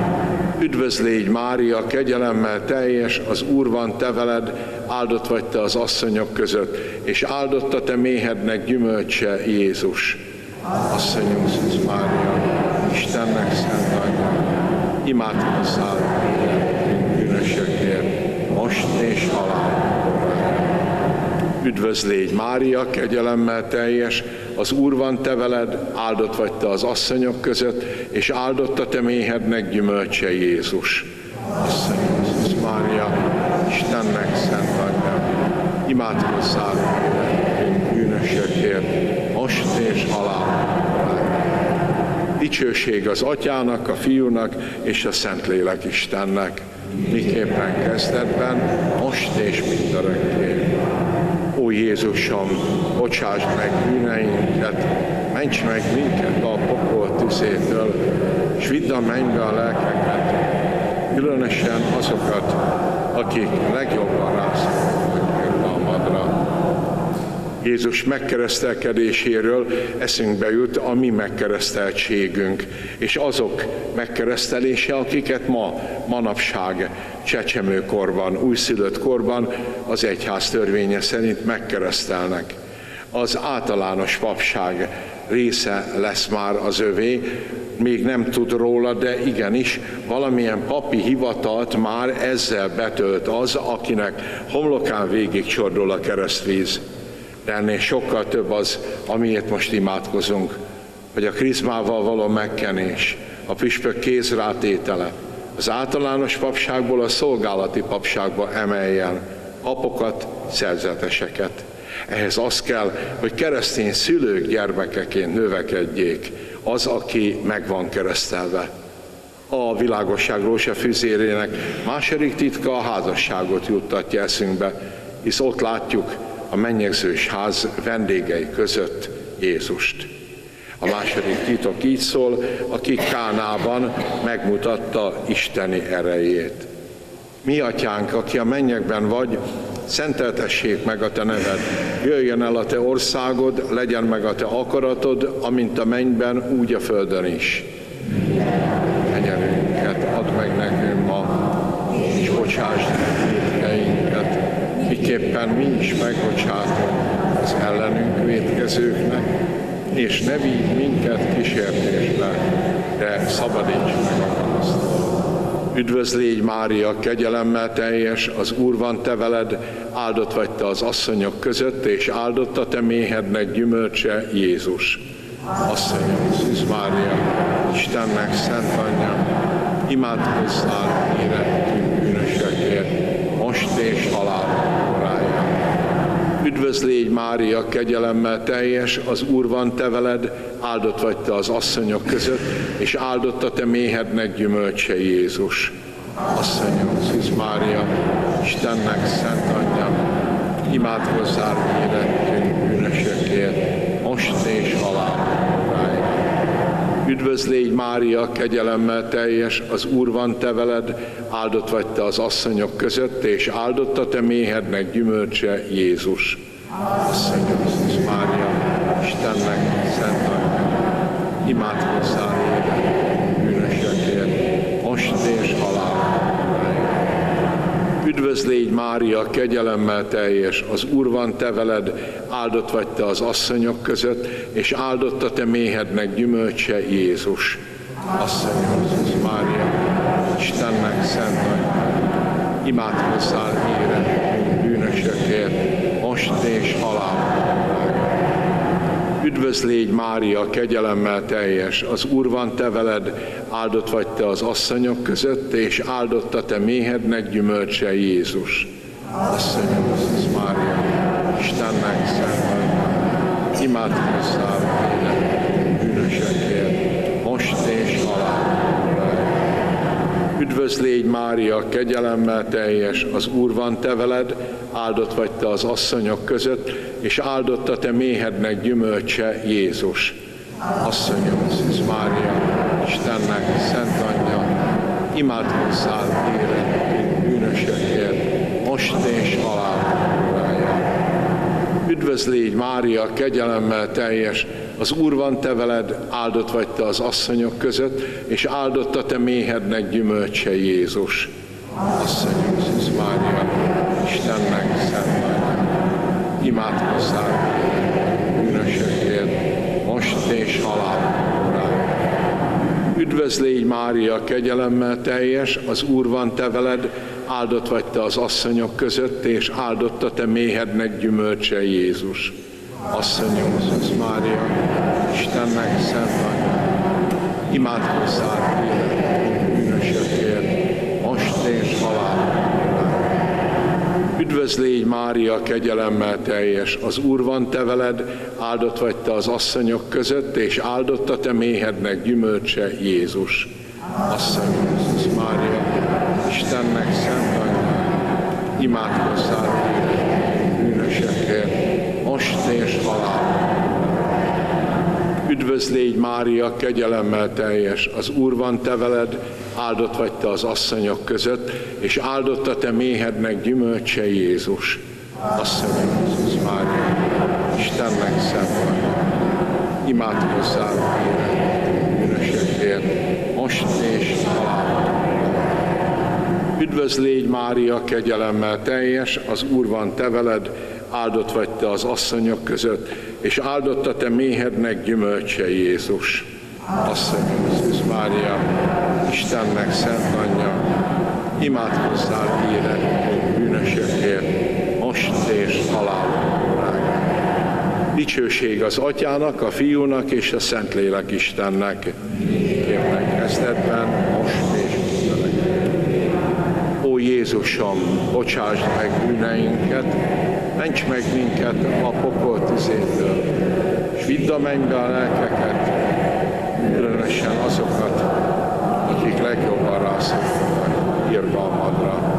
Üdvözl légy Mária, kegyelemmel teljes, az Úr van te veled, áldott vagy te az asszonyok között, és áldott a te méhednek gyümölcse Jézus. Asszonyom, Szűz Mária, Istennek szent anyja, imádkozzál érettünk bűnösökért, most és halálunk óráján. Üdvözl légy Mária, kegyelemmel teljes, az Úr van te veled, áldott vagy te az asszonyok között, és áldott a te méhednek gyümölcse Jézus. Asszonyom, Szűz Mária, Istennek szent anyja, imádkozzál érettünk bűnösökért, most és halálunk óráján. Dicsőség az Atyának, a Fiúnak és a Szentlélek Istennek, miképpen kezdetben, most és mindörökké. Ó Jézusom, bocsásd meg bűneinket, ments meg minket a pokol tüzétől, s vidd a mennybe a lelkeket, különösen azokat, akik legjobban rászorulnak irgalmadra. Jézus megkeresztelkedéséről eszünkbe jut a mi megkereszteltségünk, és azok megkeresztelése, akiket ma, manapság, csecsemőkorban, újszülött korban az egyház törvénye szerint megkeresztelnek. Az általános papság része lesz már az övé, még nem tud róla, de igenis valamilyen papi hivatalt már ezzel betölt az, akinek homlokán végig csordul a keresztvíz. De ennél sokkal több az, amiért most imádkozunk, hogy a krizmával való megkenés, a püspök kézrátétele, Az általános papságból a szolgálati papságba emeljen papokat, szerzeteseket. Ehhez az kell, hogy keresztény szülők gyermekeként növekedjék az, aki meg van keresztelve. A világosság rózsafüzérének második titka a házasságot juttatja eszünkbe, hisz ott látjuk a mennyegzős ház vendégei között Jézust. A második titok így szól, aki Kánában megmutatta isteni erejét. Mi atyánk, aki a mennyekben vagy, szenteltessék meg a te neved, jöjjön el a te országod, legyen meg a te akaratod, amint a mennyben, úgy a földön is. Kenyerünket add meg nekünk ma, és bocsásd meg vétkeinket, miképpen mi is megbocsátunk az ellenünk vétkezőknek, és ne vigy minket kísértésbe, de szabadíts meg a gonosztól. Üdvözl légy, Mária, kegyelemmel teljes, az Úr van te veled, áldott vagy te az asszonyok között, és áldott a te méhednek gyümölcse, Jézus. Asszonyom, Szűz Mária, Istennek szent anyja, imádkozzál érettünk bűnösökért, most és halál óráján. Üdvözl légy, Mária, kegyelemmel teljes, az Úr van te veled, áldott vagy te az asszonyok között, és áldott a te méhednek gyümölcse, Jézus. Asszonyom, Szűz Mária, Istennek szent anyja, imádkozzál érettünk bűnösökért, most és halál óráján. Üdvözl légy, Mária, kegyelemmel teljes, az Úr van te veled, áldott vagy te az asszonyok között, és áldott a te méhednek gyümölcse, Jézus. Asszonyom, Szűz Mária, Istennek szent anyja, imádkozzál érettünk bűnösökért, most és halál óráján. Üdvözl légy, Mária, kegyelemmel teljes, az Úr van te veled, áldott vagy te az asszonyok között, és áldott a te méhednek gyümölcse, Jézus. Asszonyom, Szűz Mária, Istennek szent anyja, imádkozzál érettünk bűnösökért, most és halál óráján. Üdvözl légy, Mária, kegyelemmel teljes, az Úr van te veled, áldott vagy te az asszonyok között, és áldott a te méhednek gyümölcse, Jézus. Asszonyom, Szűz Mária, Istennek szent anyja, imádkozzál érettünk bűnösökért, most és halál óráján. Üdvözl légy, Mária, kegyelemmel teljes, az Úr van te veled, áldott vagy te az asszonyok között, és áldott a te méhednek gyümölcse, Jézus. Asszonyom, Szűz Mária, Istennek szent anyja, imádkozzál érettünk bűnösökért, most és halál óráján. Üdvözl légy, Mária, kegyelemmel teljes, az Úr van te veled, áldott vagy te az asszonyok között, és áldott a te méhednek gyümölcse, Jézus. Asszonyom, Szűz Mária, Istennek szent anyja, imádkozzál érettünk bűnösökért, most és halál óráján. Üdvözl légy, Mária, kegyelemmel teljes, az Úr van te veled, áldott vagy te az asszonyok között, és áldott a te méhednek gyümölcse, Jézus. Asszonyom, Szűz Mária, Istennek szent anyja, imádkozzál érettünk bűnösökért, most és halál óráján. Üdvözl légy, Mária, kegyelemmel teljes, az Úr van te veled, áldott vagy te az asszonyok között, és áldott a te méhednek gyümölcse, Jézus. Asszonyom, Szűz Mária, Istennek szent anyja, imádkozzál érettünk bűnösökért, most és halál óráján. Üdvözl légy, Mária, kegyelemmel teljes, az Úr van te veled, áldott vagy te az asszonyok között, és áldott a te méhednek gyümölcse, Jézus. Asszonyom, Szűz Mária, Istennek szent anyja, imádkozzál érettünk bűnösökért, most és halál óráján. Üdvözl légy, Mária, kegyelemmel teljes, az Úr van te veled, áldott vagy te az asszonyok között, és áldott a te méhednek gyümölcse, Jézus. Asszonyom, Szűz Mária, Istennek szent anyja, imádkozzál érettünk bűnösökért, most és halál óráján. Dicsőség az Atyának, a Fiúnak és a Szentlélek Istennek. Kérlek kezdetben, most és mindenek. Jézusom, bocsásd meg bűneinket, ments meg minket a pokol tüzétől, és vidd a mennybe a lelkeket, különösen azokat, akik legjobban rászorulnak irgalmadra.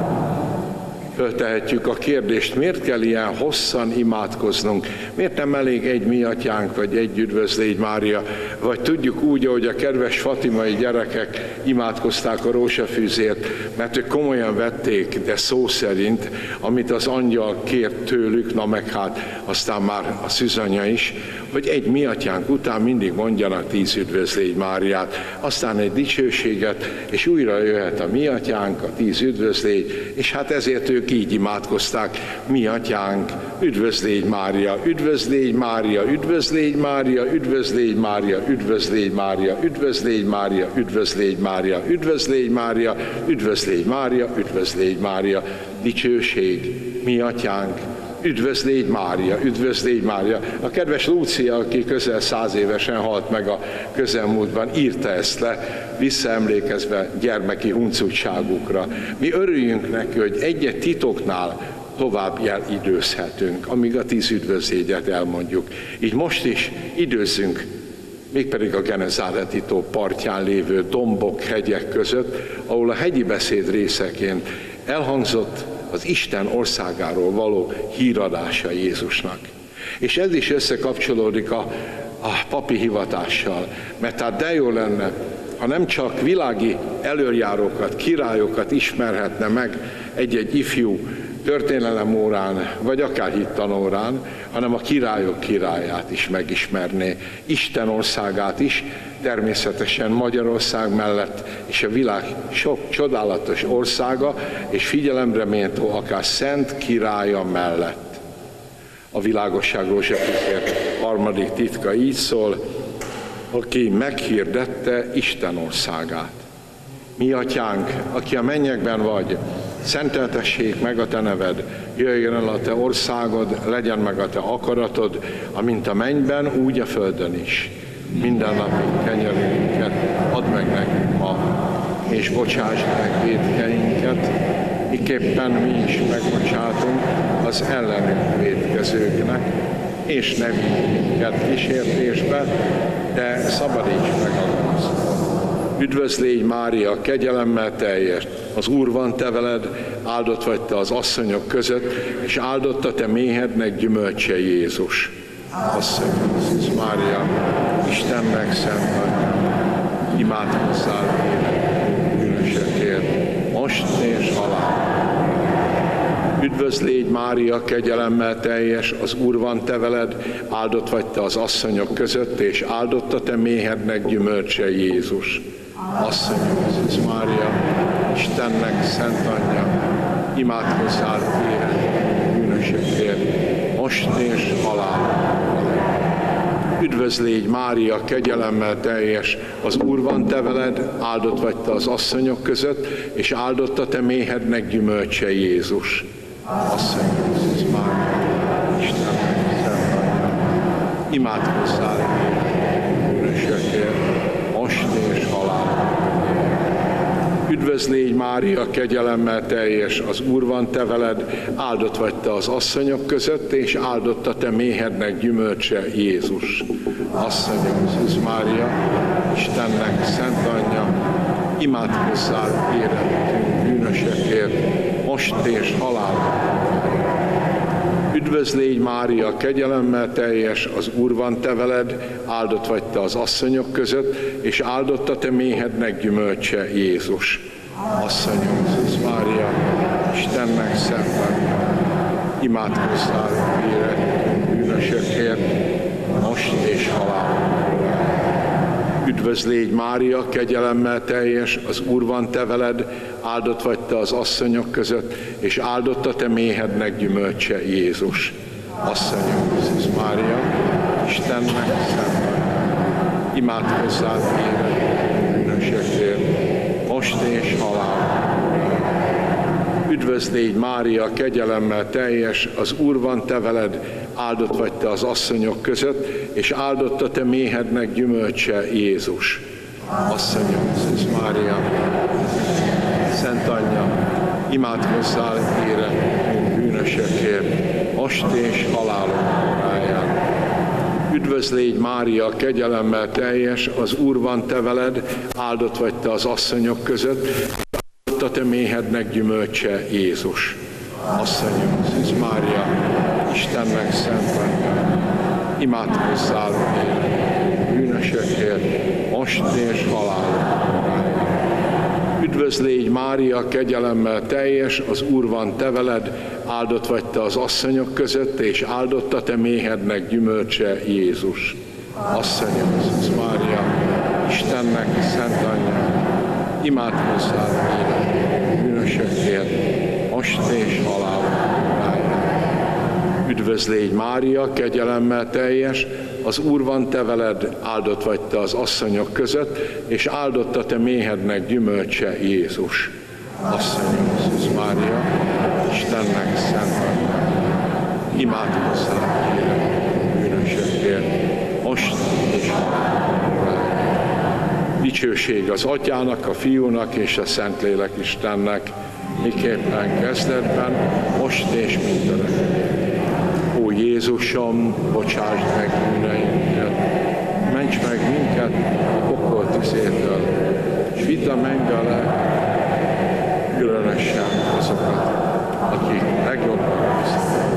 Föltehetjük a kérdést, miért kell ilyen hosszan imádkoznunk? Miért nem elég egy Mi Atyánk, vagy egy Üdvözlégy Mária? Vagy tudjuk úgy, ahogy a kedves fatimai gyerekek imádkozták a rózsafűzért, mert ők komolyan vették, de szó szerint, amit az angyal kért tőlük, na meg hát aztán már a szűzanya is, hogy egy Mi Atyánk után mindig mondjanak tíz Üdvözlégy Máriát, aztán egy dicsőséget, és újra jöhet a Mi Atyánk, a tíz üdvözlégy, és hát ezért ők így imádkozták: Mi Atyánk, Üdvözlégy Mária, Üdvözlégy Mária, Üdvözlégy Mária, Üdvözlégy Mária, Üdvözlégy Mária, Üdvözlégy Mária, Üdvözlégy Mária, Üdvözlégy Mária, Üdvözlégy Mária, Üdvözlégy Mária, dicsőség, Mi Atyánk, Üdvözlégy Mária, Üdvözlégy Mária. A kedves Lúcia, aki közel száz évesen halt meg a közelmúltban, írta ezt le, visszaemlékezve gyermeki huncutságukra. Mi örüljünk neki, hogy egy-egy titoknál tovább időzhetünk, amíg a tíz üdvözlégyet elmondjuk. Így most is időzzünk, mégpedig a Genezáreti tó partján lévő dombok, hegyek között, ahol a hegyi beszéd részeként elhangzott az Isten országáról való híradása Jézusnak. És ez is összekapcsolódik a, a papi hivatással, mert hát de jó lenne, ha nem csak világi elöljárókat, királyokat ismerhetne meg egy-egy ifjú történelem órán, vagy akár hittanórán, hanem a királyok királyát is megismerné, Isten országát is, természetesen Magyarország mellett, és a világ sok csodálatos országa, és figyelemre méltó akár Szent Királya mellett. A világosság rózsafűzért harmadik titka így szól: aki meghirdette Isten országát. Mi Atyánk, aki a mennyekben vagy, szenteltessék meg a te neved, jöjjön el a te országod, legyen meg a te akaratod, amint a mennyben, úgy a földön is. Minden napi kenyerünket add meg nekünk ma, és bocsásd meg vétkeinket, miképpen mi is megbocsátunk az ellenünk vétkezőknek, és ne vigy minket kísértésbe, de szabadíts meg a gonosztól. Üdvözlégy Mária, kegyelemmel teljes, az Úr van te veled, áldott vagy te az asszonyok között, és áldott a te méhednek gyümölcse Jézus. Asszonyom, Jézus Mária, Istennek szent anyja, imádkozzál érünk bűnösekért, most és halál. Üdvözlégy Mária, kegyelemmel teljes, az Úr van te veled, áldott vagy te az asszonyok között, és áldott a te méhednek gyümölcse Jézus. Asszonyom, Jézus Mária, Istennek szent anyja, imádkozzál érünk bűnösekért, most és halál. Üdvözlégy Mária, kegyelemmel teljes, az Úr van te veled, áldott vagy te az asszonyok között, és áldott a te méhednek gyümölcse Jézus. Asszonyom, Jézus Mária, Istennek szent anyja, imádkozzál érünk bűnösekért, most és halál. Üdvözlégy Mária, kegyelemmel teljes, az Úr van te veled, áldott vagy te az asszonyok között, és áldott a te méhednek gyümölcse Jézus. Asszonyom, Jézus Mária, Istennek szent anyja, imádkozzál érettünk bűnösekért, most és halál. Üdvözlégy Mária, kegyelemmel teljes, az Úr van te veled, áldott vagy te az asszonyok között, és áldott a te méhednek gyümölcse Jézus. Asszonyom, Jézus Mária, Istennek szent anyja, imádkozzál érettünk bűnösekért, most és halál. Üdvözlégy Mária, kegyelemmel teljes, az Úr van te veled, áldott vagy te az asszonyok között, és áldott a te méhednek gyümölcse Jézus. Asszonyom, Jézus Mária, Istennek szent anyja, imádkozzál érettünk bűnösekért, most és halál. Üdvözlégy Mária, kegyelemmel teljes, az Úr van te veled, áldott vagy te az asszonyok között, és áldott a te méhednek gyümölcse Jézus. Asszonyom, Jézus Mária, szent anyja, imádkozzál életünk bűnösökért, most és halálunk óráján. Üdvözl légy Mária, kegyelemmel teljes, az Úr van te veled, áldott vagy te az asszonyok között, áldott a te méhednek gyümölcse Jézus. Asszonyom, Szűz Mária, Istennek szent anyja, imádkozzál élünk bűnösökért, most és halálunk óráján. Üdvözl légy Mária, kegyelemmel teljes, az Úr van te veled, áldott vagy te az asszonyok között, és áldott a te méhednek gyümölcse Jézus. Asszonyom, Szűz Mária, Istennek szent anyja, imádkozzál élünk bűnösökért, most és halálunk óráján. Üdvözl légy Mária, kegyelemmel teljes, az Úr van te veled, áldott vagy te az asszonyok között, és áldott a te méhednek gyümölcse Jézus. Asszonyom, Szűz Mária, Istennek szent anyja, imádkozzál élünk bűnösökért, most és halálunk óráján. Dicsőség az Atyának, a Fiúnak és a Szentlélek Istennek, miképpen kezdetben, most és mindörökké. Ó Jézusom, bocsásd meg bűneinket, ments meg minket a pokol tüzétől, és vidd a mennybe különösen azokat, akik legjobban viszont.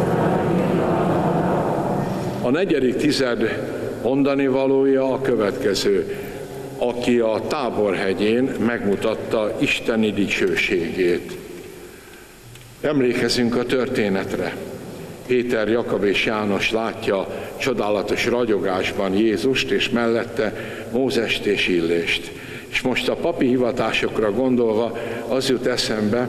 A negyedik tized mondani valója a következő: aki a Táborhegyén megmutatta isteni dicsőségét. Emlékezünk a történetre. Péter, Jakab és János látja csodálatos ragyogásban Jézust, és mellette Mózest és Illést. És most a papi hivatásokra gondolva az jut eszembe,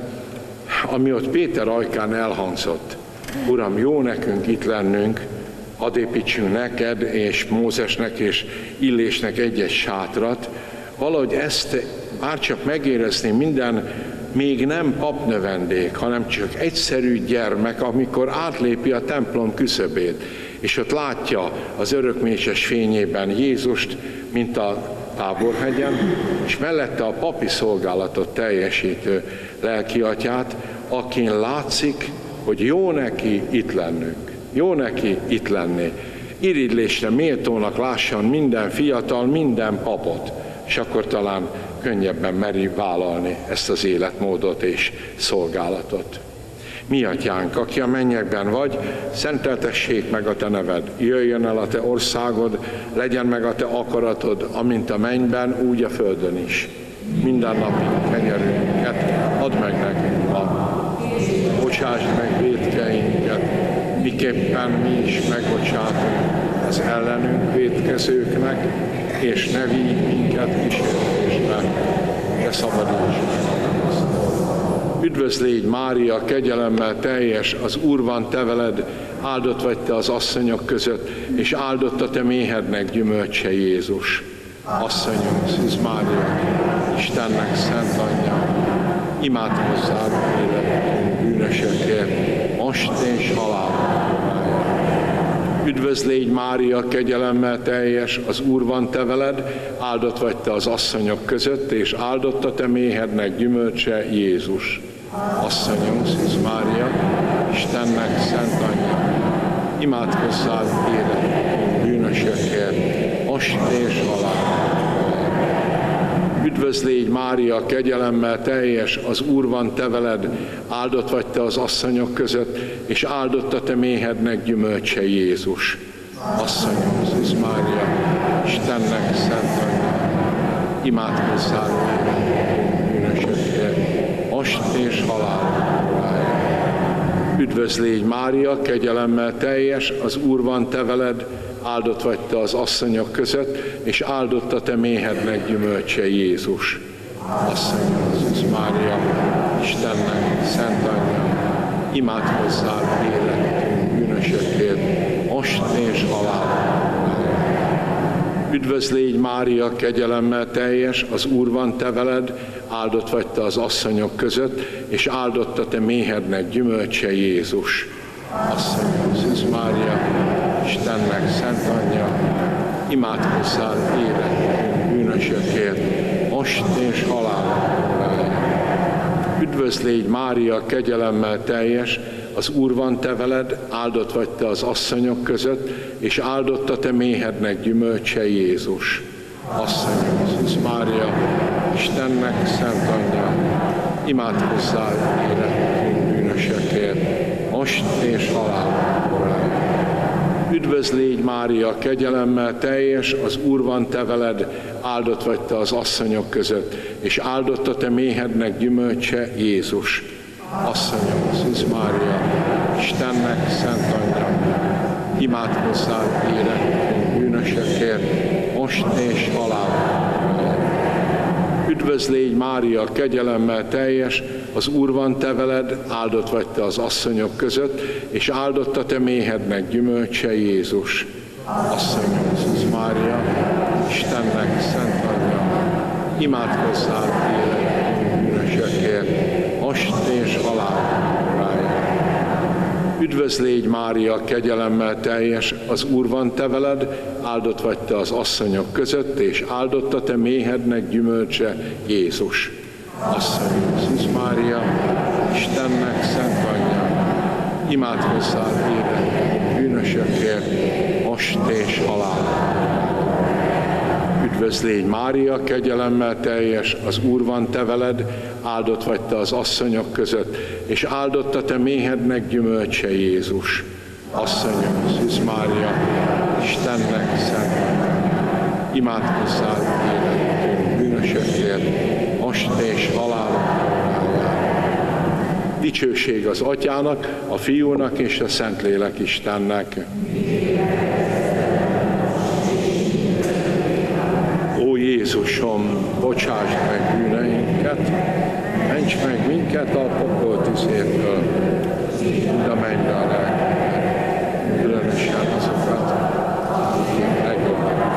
ami ott Péter ajkán elhangzott. Uram, jó nekünk itt lennünk, hadd építsünk neked és Mózesnek és Illésnek egy-egy sátrat. Valahogy ezt bárcsak megérezni minden még nem papnövendék, hanem csak egyszerű gyermek, amikor átlépi a templom küszöbét, és ott látja az örökmécses fényében Jézust, mint a Táborhegyen, és mellette a papi szolgálatot teljesítő lelkiatyát, akin látszik, hogy jó neki itt lennünk, jó neki itt lenni. Irigylésre méltónak lássan minden fiatal, minden papot, és akkor talán könnyebben meri vállalni ezt az életmódot és szolgálatot. Mi atyánk, aki a mennyekben vagy, szenteltessék meg a te neved, jöjjön el a te országod, legyen meg a te akaratod, amint a mennyben, úgy a földön is. Minden napi kenyerünket add meg nekünk ma. Bocsásd meg vétkeinket, miképpen mi is megbocsátunk az ellenünk vétkezőknek, és ne vigy minket kísértésbe, de szabadíts meg a gonosztól. Üdvözl légy Mária, kegyelemmel teljes, az Úr van te veled, áldott vagy te az asszonyok között, és áldott a te méhednek gyümölcse Jézus. Asszonyom, Szűz Mária, Istennek szent anyja, imádkozzál életünk bűnösökért, most és halálunk óráján. Üdvözl légy Mária, kegyelemmel teljes, az Úr van te veled, áldott vagy te az asszonyok között, és áldott a te méhednek gyümölcse Jézus. Asszonyom, Szűz Mária, Istennek szent anyja, imádkozzál életünk bűnösökért, most és halálunk óráján. Üdvözl légy Mária, kegyelemmel teljes, az Úr van te veled, áldott vagy te az asszonyok között, és áldott a te méhednek gyümölcse Jézus. Asszonyom, Szűz Mária, Istennek szent anyja, imádkozzál életünk bűnösökért, most és halálunk óráján. Üdvözl légy Mária, kegyelemmel teljes, az Úr van te veled, áldott vagy te az asszonyok között, és áldott a te méhednek gyümölcse Jézus. Asszonyom, Szűz Mária, Istennek szent anyja, imádkozzál életünk bűnösökért, most és halálunk óráján. Üdvözl légy Mária, kegyelemmel teljes, az Úr van te veled, áldott vagy te az asszonyok között, és áldott a te méhednek gyümölcse Jézus. Asszonyom, Szűz Mária, Istennek szent anyja, imádkozzál életünk bűnösökért, most és halálunk óráján. Üdvözl légy, Mária, kegyelemmel teljes, az Úr van te veled, áldott vagy te az asszonyok között, és áldott a te méhednek gyümölcse, Jézus. Asszonyom, Jézus Mária, Istennek szent anyja, imádkozzál érettünk bűnösekért, most és halálunkkor. Üdvözl légy, Mária, kegyelemmel teljes, az Úr van te veled, áldott vagy te az asszonyok között, és áldott a te méhednek gyümölcse, Jézus. Asszonyom, Jézus Mária, Istennek szent anyja, imádkozzál érettünk bűnösekért, most és halálunkkor. Üdvözl légy, Mária, kegyelemmel teljes, az Úr van te veled, áldott vagy te az asszonyok között, és áldott a te méhednek gyümölcse, Jézus. Asszonyom, Jézus Mária, Istennek szent anyja, imádkozzál érettünk bűnösekért, most és halálunkkor. Üdvözl légy, Mária, kegyelemmel teljes, az Úr van te veled, áldott vagy te az asszonyok között, és áldott a te méhednek gyümölcse, Jézus. Asszonyom, Jézus Mária, Istennek szent anyja, imádkozzál érettünk bűnösekért, most és halálunkkor. Üdvözl légy, Mária, kegyelemmel teljes, az Úr van te veled, áldott vagy te az asszonyok között, és áldott a te méhednek gyümölcse, Jézus. Asszonyom, Jézus Mária, Istennek szent anyja, imádkozzál érettünk bűnösekért, most és halálunkkor. Dicsőség az Atyának, a Fiúnak és a Szentlélek Istennek. Ó Jézusom, bocsásd meg bűneinket, ments meg minket a pokol tüzétől, mind a mennybe a lelkeket, különösen azokat, akik legjobban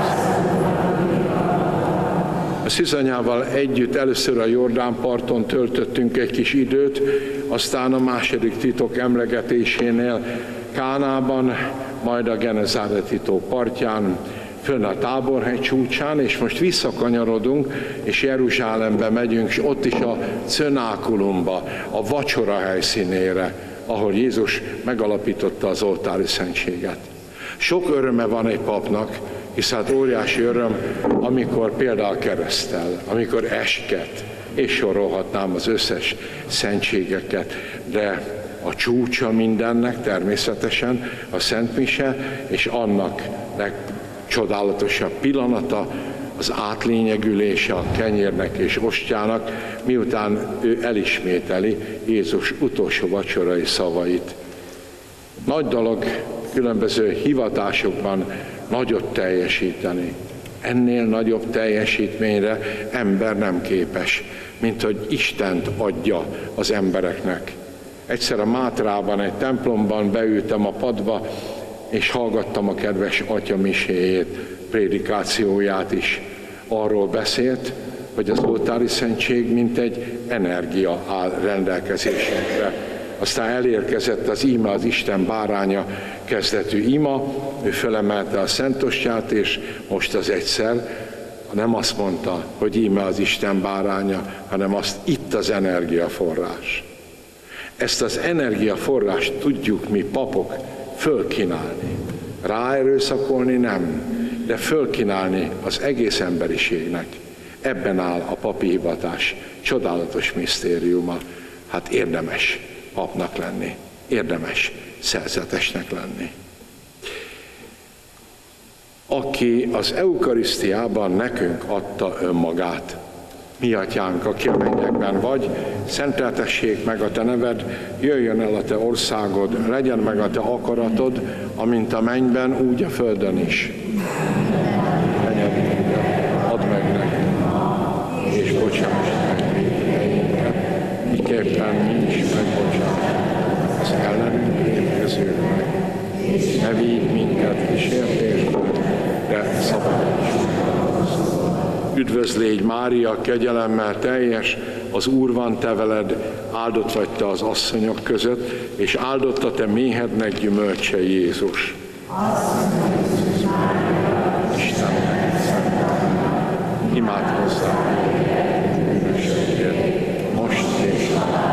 a szűzanyával együtt először a Jordán parton töltöttünk egy kis időt, aztán a második titok emlegetésénél Kánában, majd a Genezáreti tó partján, fönn a Táborhegy csúcsán, és most visszakanyarodunk, és Jeruzsálembe megyünk, és ott is a cenákulumba, a vacsora helyszínére, ahol Jézus megalapította az oltári szentséget. Sok öröme van egy papnak, hisz hát óriási öröm, amikor például keresztel, amikor esket, és sorolhatnám az összes szentségeket, de a csúcsa mindennek természetesen a Szent Mise, és annak legcsodálatosabb pillanata az átlényegülése a kenyérnek és ostjának, miután ő elismételi Jézus utolsó vacsorai szavait. Nagy dolog különböző hivatásokban nagyot teljesíteni. Ennél nagyobb teljesítményre ember nem képes, mint hogy Istent adja az embereknek. Egyszer a Mátrában, egy templomban beültem a padba, és hallgattam a kedves atya miséjét, prédikációját is. Arról beszélt, hogy az oltári szentség mint egy energia áll rendelkezésünkre. Aztán elérkezett az íme, az Isten báránya kezdetű ima, ő fölemelte a szentostját, és most az egyszer nem azt mondta, hogy íme az Isten báránya, hanem azt, itt az energiaforrás. Ezt az energiaforrást tudjuk mi papok fölkínálni. Ráerőszakolni nem, de fölkínálni az egész emberiségnek. Ebben áll a papi hivatás csodálatos misztériuma. Hát érdemes papnak lenni, érdemes szerzetesnek lenni. Aki az eukarisztiában nekünk adta önmagát. Mi atyánk, aki a mennyekben vagy, szenteltessék meg a te neved, jöjjön el a te országod, legyen meg a te akaratod, amint a mennyben, úgy a földön is. Add meg nekünk, és bocsáss meg vétkeinket, miképpen mi is megbocsássuk az ellenünk vétkezőknek. Ne vigy minket kísértésbe, de szabadíts. Üdvözl légy, Mária, kegyelemmel teljes, az Úr van te veled, áldott vagy te az asszonyok között, és áldott a te méhednek gyümölcse, Jézus. Istennek szent, imádkozzál bűnösökért, most és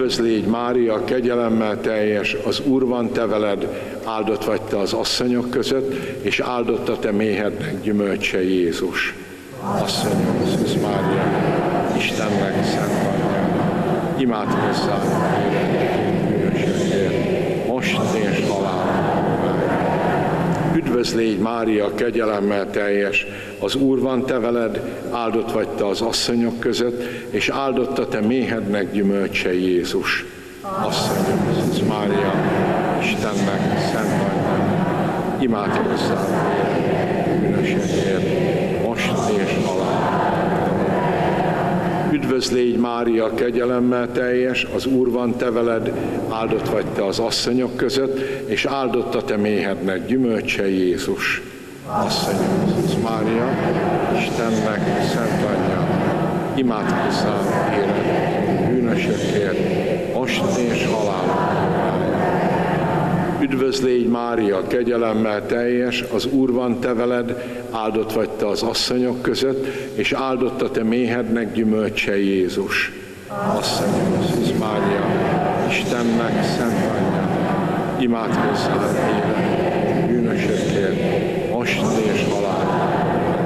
Üdvözl légy Mária, kegyelemmel teljes, az Úr van te veled, áldott vagy te az asszonyok között, és áldott a te méhednek gyümölcse Jézus. Asszonyom, Szűz Mária, Istennek szent anyja, imádkozzál értünk bűnösökért, most és halálunkor. Üdvözl légy Mária, kegyelemmel teljes, az Úr van te veled, áldott vagy te az asszonyok között, és áldott a te méhednek gyümölcse Jézus. Asszonyom, Szűz Mária, Istennek szent anyja, imádkozzál értünk bűnösökért, most és halálunkor. Üdvözl légy Mária, kegyelemmel teljes, az Úr van te veled, áldott vagy te az asszonyok között, és áldott a te méhednek gyümölcse Jézus. Asszonyom, Szűz Mária, Istennek szent anyja, imádkozzál értünk bűnösökért, most és halálunkor. Üdvözl légy Mária, kegyelemmel teljes, az Úr van te veled, áldott vagy te az asszonyok között, és áldott a te méhednek gyümölcse Jézus. Asszonyom, Szűz Mária, Istennek szent anyja, imádkozzál értünk bűnösökért, most és halálunkor.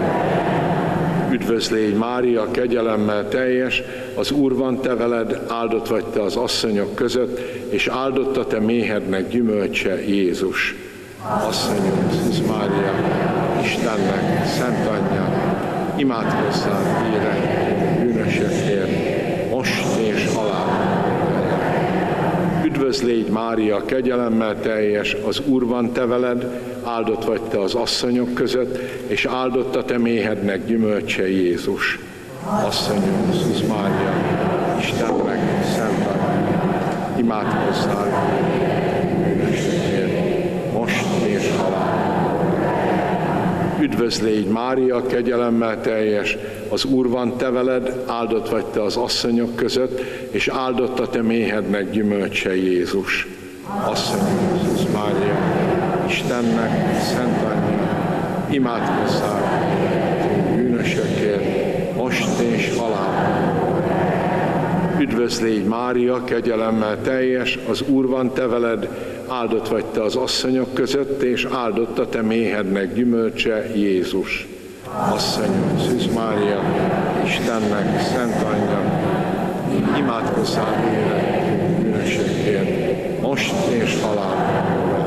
Üdvözl légy Mária, kegyelemmel teljes, az Úr van te veled, áldott vagy te az asszonyok között, és áldott a te méhednek gyümölcse Jézus. Asszonyom, Szűz Mária, Istennek szent anyja, imádkozzál értünk bűnösökért, most és halálunkor. Üdvözl légy Mária, kegyelemmel teljes, az Úr van te veled, áldott vagy te az asszonyok között, és áldott a te méhednek gyümölcse Jézus. Asszonyom, Szűz Mária, Istennek szent anyja, imádkozzál bűnösökért, most és halálunkor. Üdvözl légy Mária, kegyelemmel teljes, az Úr van te veled, áldott vagy te az asszonyok között, és áldott a te méhednek gyümölcse Jézus. Asszonyom, Szűz Mária, Istennek szent anyja, imádkozzál értünk bűnösökért, most és halálunkor. Üdvözl légy Mária, kegyelemmel teljes, az Úr van te veled, áldott vagy te az asszonyok között, és áldott a te méhednek gyümölcse Jézus. Asszonyom, Szűz Mária, Istennek szent anyja, imádkozzál értünk bűnösökért, most és halálunkor.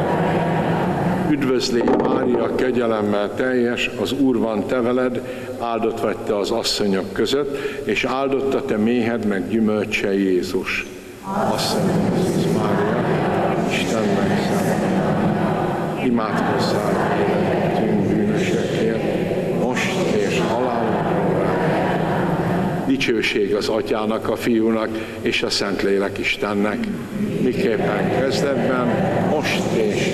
Üdvözl légy Mária, kegyelemmel teljes, az Úr van te veled, áldott vagy te az asszonyok között, és áldott a te méhednek gyümölcse Jézus. Asszonyom, Szűz Mária, Istennek szent anyja, imádkozzál értünk bűnösökért, most és halálunkor. Dicsőség az Atyának, a Fiúnak és a Szentlélek Istennek, miképpen kezdetben, most és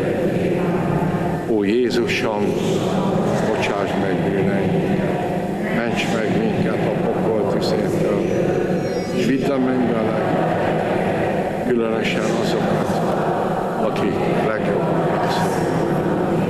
Ó Jézusom, bocsáss meg bűneinket, ments meg minket a pokol tüzétől, és vidd a mennybe a legjobbat, különösen azokat, akik legjobban rászorulnak.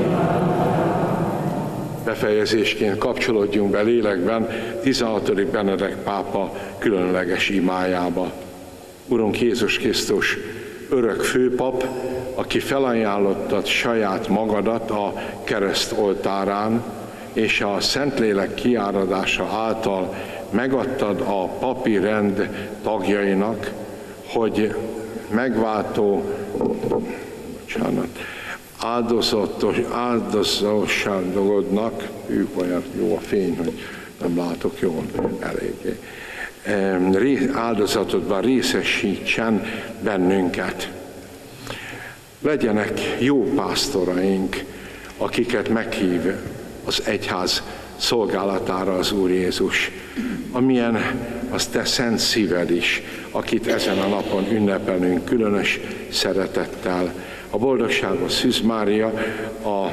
Befejezésként kapcsolódjunk be lélekben tizenhatodik Benedek pápa különleges imájába. Urunk Jézus Krisztus, örök főpap, aki felajánlottad saját magadat a kereszt oltárán, és a Szentlélek kiáradása által megadtad a papi rend tagjainak, hogy megváltó, bocsánat, áldozatos, áldozatosságodnak, ő olyan jó a fény, hogy nem látok jól eléggé, áldozatodban részesítsen bennünket. Legyenek jó pásztoraink, akiket meghív az egyház szolgálatára az Úr Jézus, amilyen az te szent szíved is, akit ezen a napon ünnepelünk különös szeretettel. A boldogságos Szűz Mária, a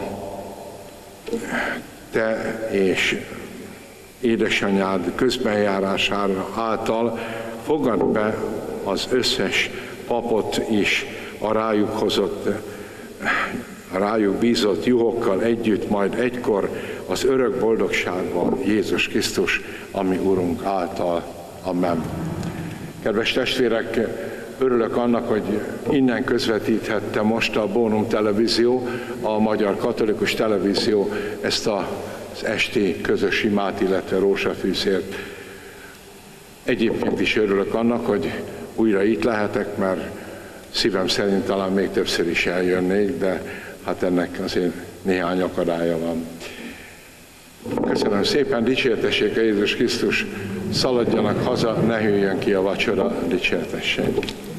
te és édesanyád közbenjárására által fogad be az összes papot is a rájuk hozott, a rájuk bízott juhokkal együtt, majd egykor az örök boldogságban Jézus Krisztus, ami Urunk által. Amen. Kedves testvérek, örülök annak, hogy innen közvetítette most a Bónum Televízió, a Magyar Katolikus Televízió ezt az esti közös imát, illetve rózsafűszért. Egyébként is örülök annak, hogy újra itt lehetek, mert szívem szerint talán még többször is eljönnék, de hát ennek azért néhány akadálya van. Köszönöm szépen, dicsértessék a Jézus Krisztus, szaladjanak haza, ne hűljön ki a vacsora, dicsértessék.